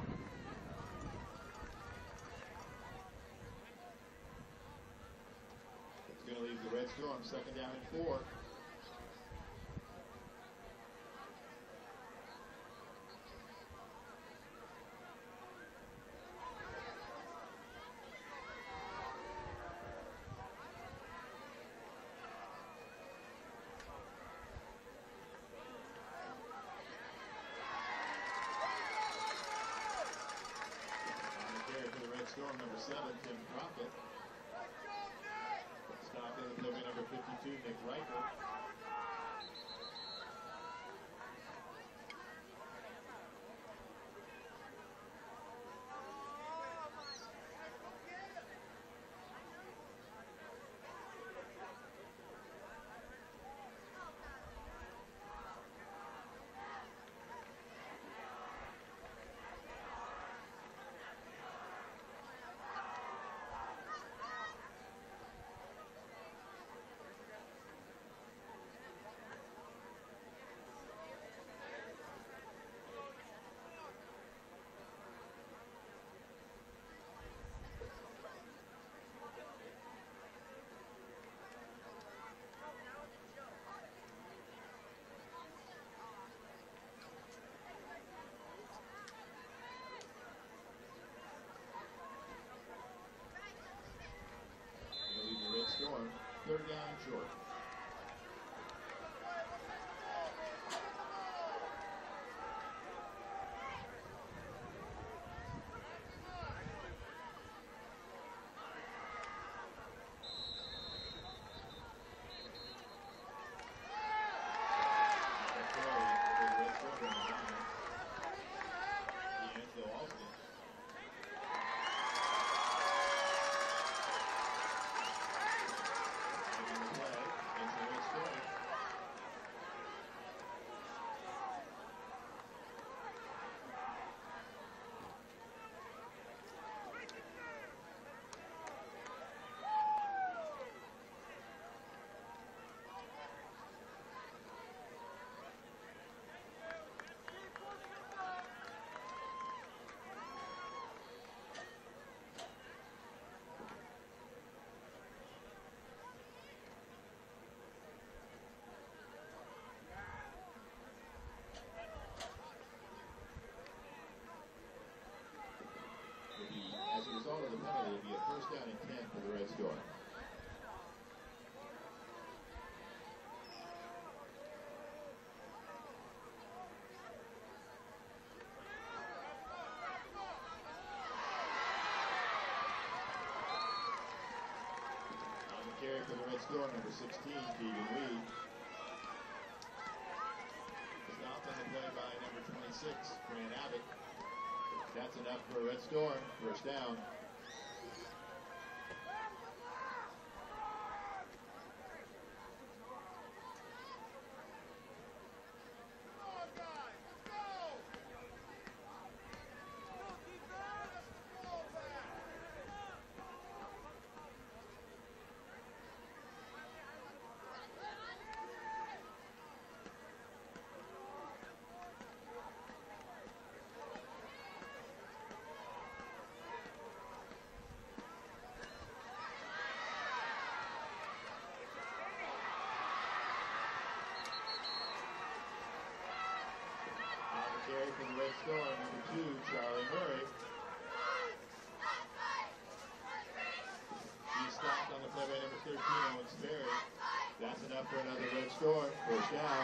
It's going to leave the Red Storm second down and 4. Storm number 7, Tim Crockett. Stopped in the play by number 52, Nick Riker. Storm, third down and short. As a result of the penalty, it will be a first down and 10 for the Red Storm. On the carry for the Red Storm, number 16, Keegan Lee. Stopped on the play by number 26, Grant Abbott. That's enough for a Red Storm. First down. Carry for the Red Storm, number 2, Charlie Murray. He stopped on the play by number 13, Owen Sperry. That's enough for another Red Storm. First down.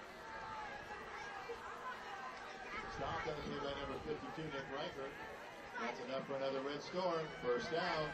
Stopped on the play by number 52, Nick Riker. That's enough for another Red Storm. First down.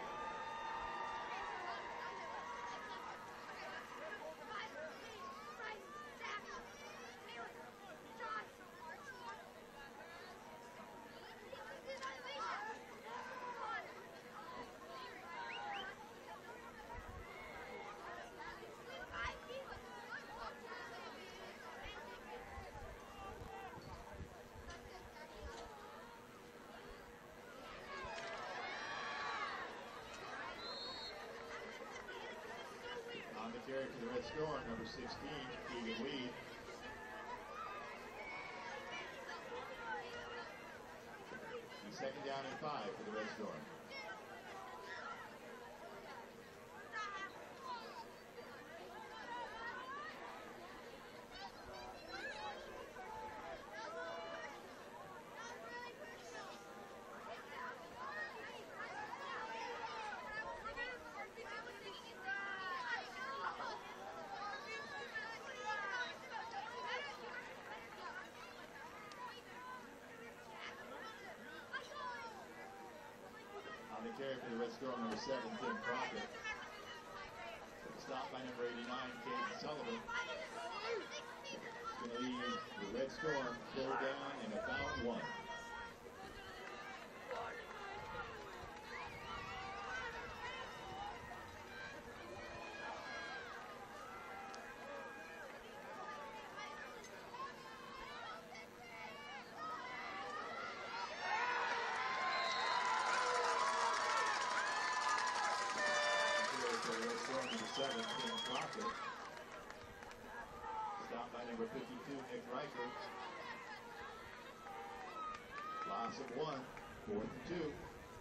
Carry for the Red Storm, number 16, Keegan Weed. Second down and 5 for the Red Storm. Carry for the Red Storm, number 7, Tim Crockett. Stopped by number 89, Caden Sullivan. Going to leave the Red Storm 4 down and about 1. Stopped by number 52, Nick Riker. Loss of 1, 4th and 2.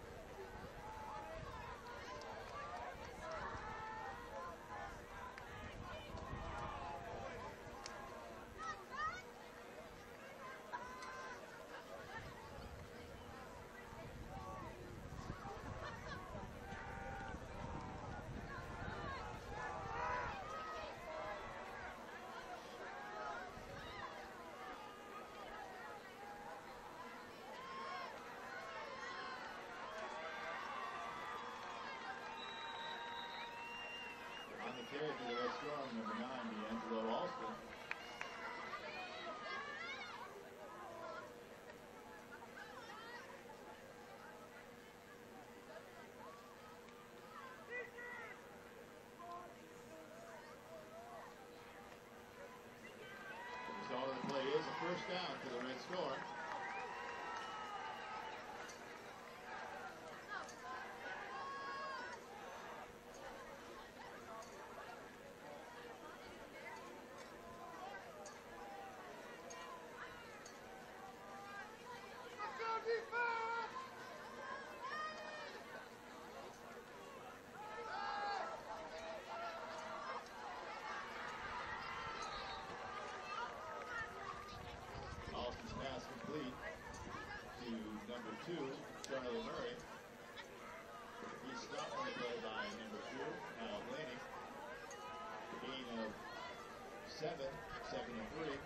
Carry for the Red Storm, number 9, D'Angelo Alston. The result of the play is a first down for the Red Storm. Number 2, Charlie Murray. He's stopped on the play by number 2, Kyle Blaney. Gain of 7, 2nd and 3.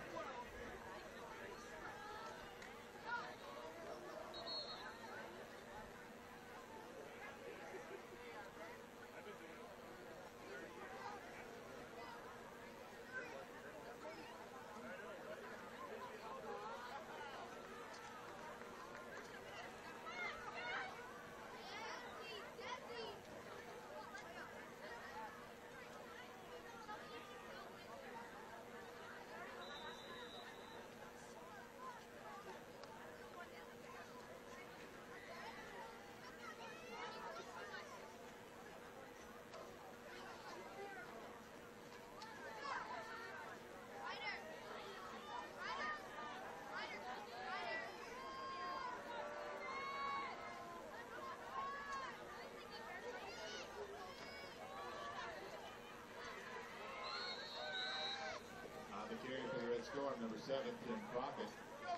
Carry for the Red Storm, number 7, Tim Crockett.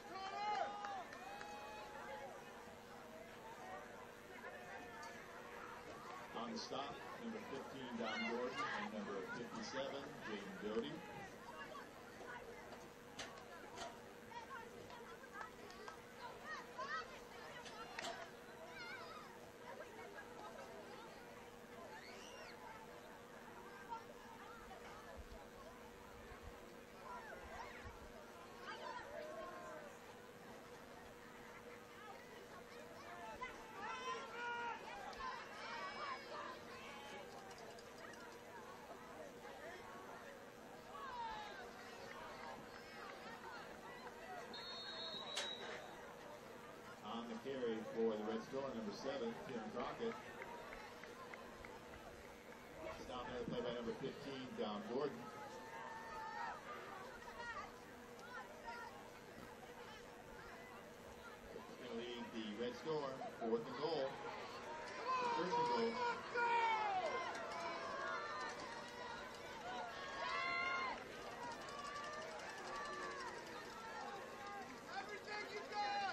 On the stop, number 15, Don Gordon, and number 57, Jaden Doty. touchdown, Gordon. It's going to leave the Red Storm 4th and goal. First and goal. Everything you got!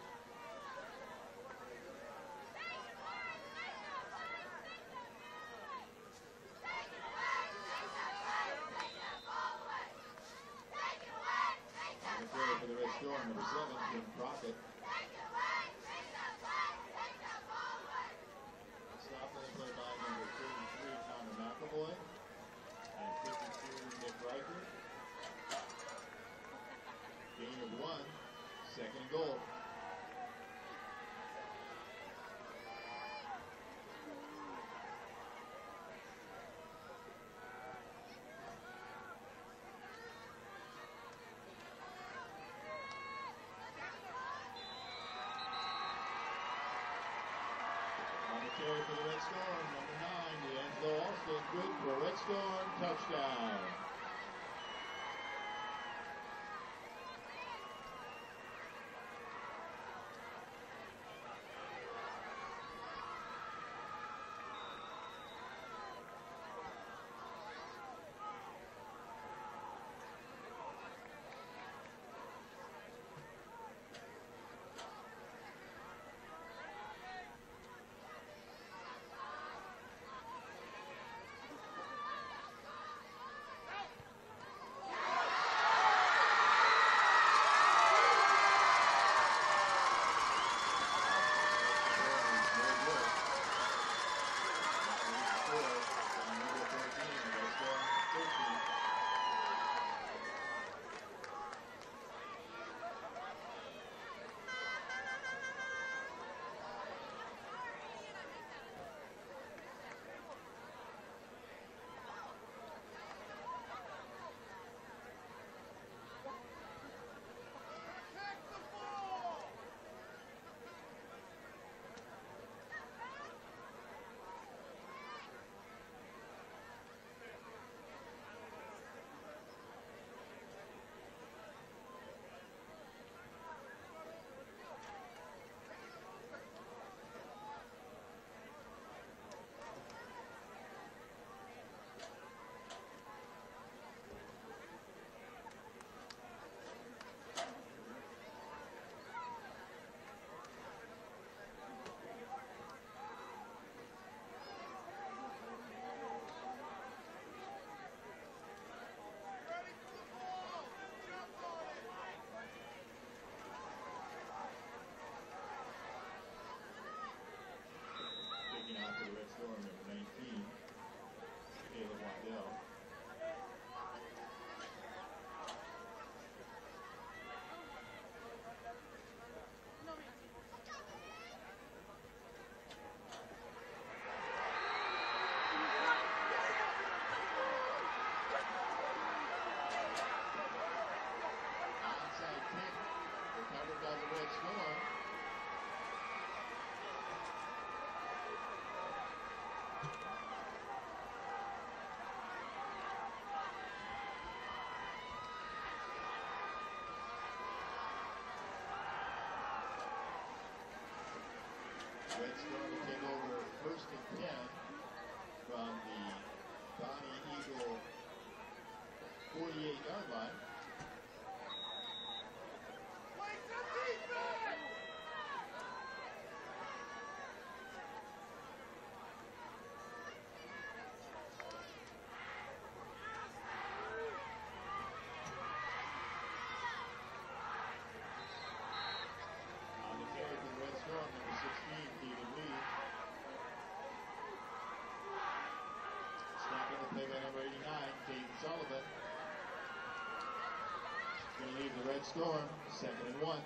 For the Red Storm, number 7, Jim Crockett. Stop on the play by number 33, Connor McAvoy. And 52, Nick Riker. Gain of 1, 2nd and goal. Carry for the Red Storm, number 9, D'Angelo Alston, good for a Red Storm touchdown. Red Storm will take over 1st and 10 from the Bonny Eagle 48-yard line. Play some defense! On the carry for the Red Storm, number 16, Keegan Lee. Snapping the play by number 89, Caden Sullivan. Going to leave the Red Storm 2nd and 1.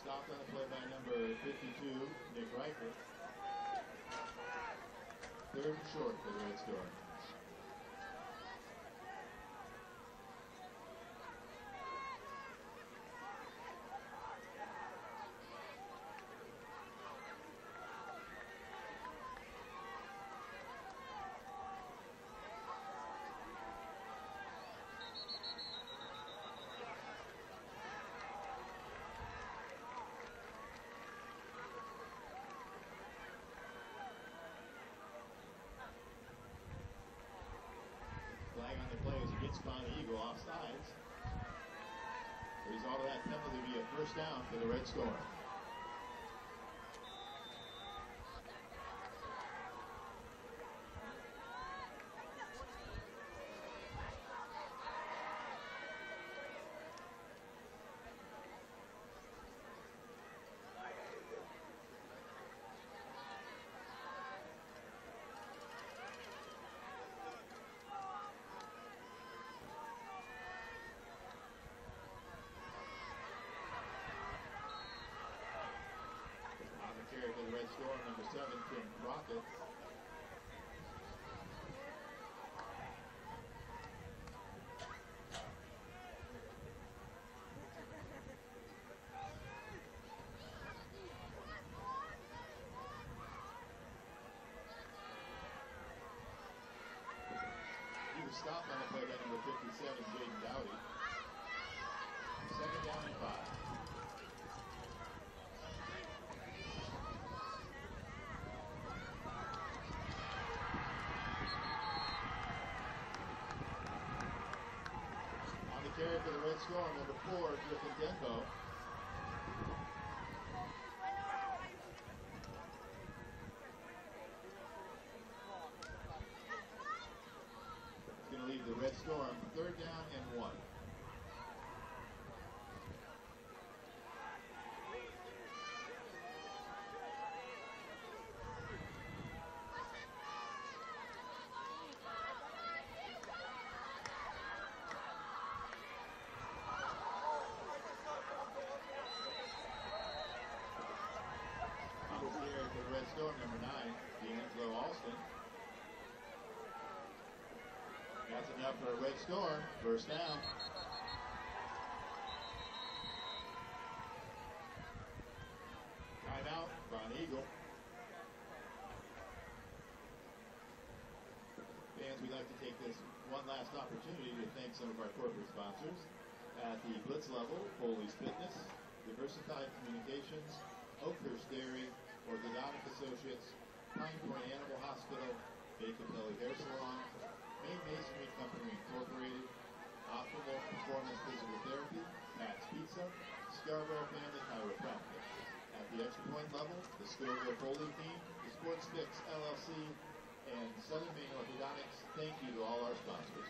stopped on the play by number 52, Nick Riker. 3rd and short for the Red Storm. Flag on the play as he gets Bonny Eagle offsides. The result of that penalty will be a first down for the Red Storm. Carry for the Red Storm, number 7, Tim Crockett. He was stopped on the play by number 57, Jaden Dowdy. 2nd down and 5. Carry for the Red Storm, number 4, Griffin Denbo. It's going to leave the Red Storm 3rd down and 1. Red Storm, number 9, D'Angelo Alston. That's enough for a Red Storm. First down. Timeout, Bonny Eagle. Fans, we'd like to take this one last opportunity to thank some of our corporate sponsors. At the Blitz level, Foley's Fitness, Diversified Communications, Oakhurst Dairy, Orthodontic Associates, Pine Point Animal Hospital, Bay Capelli Hair Salon, Maine Masonry Company Incorporated, Optimal Performance Physical Therapy, Pat's Pizza, Scarborough Family Chiropractic. At the Extra Point level, the Scarborough Folding Team, the Sports Fix LLC, and Southern Maine Orthodontics. Thank you to all our sponsors.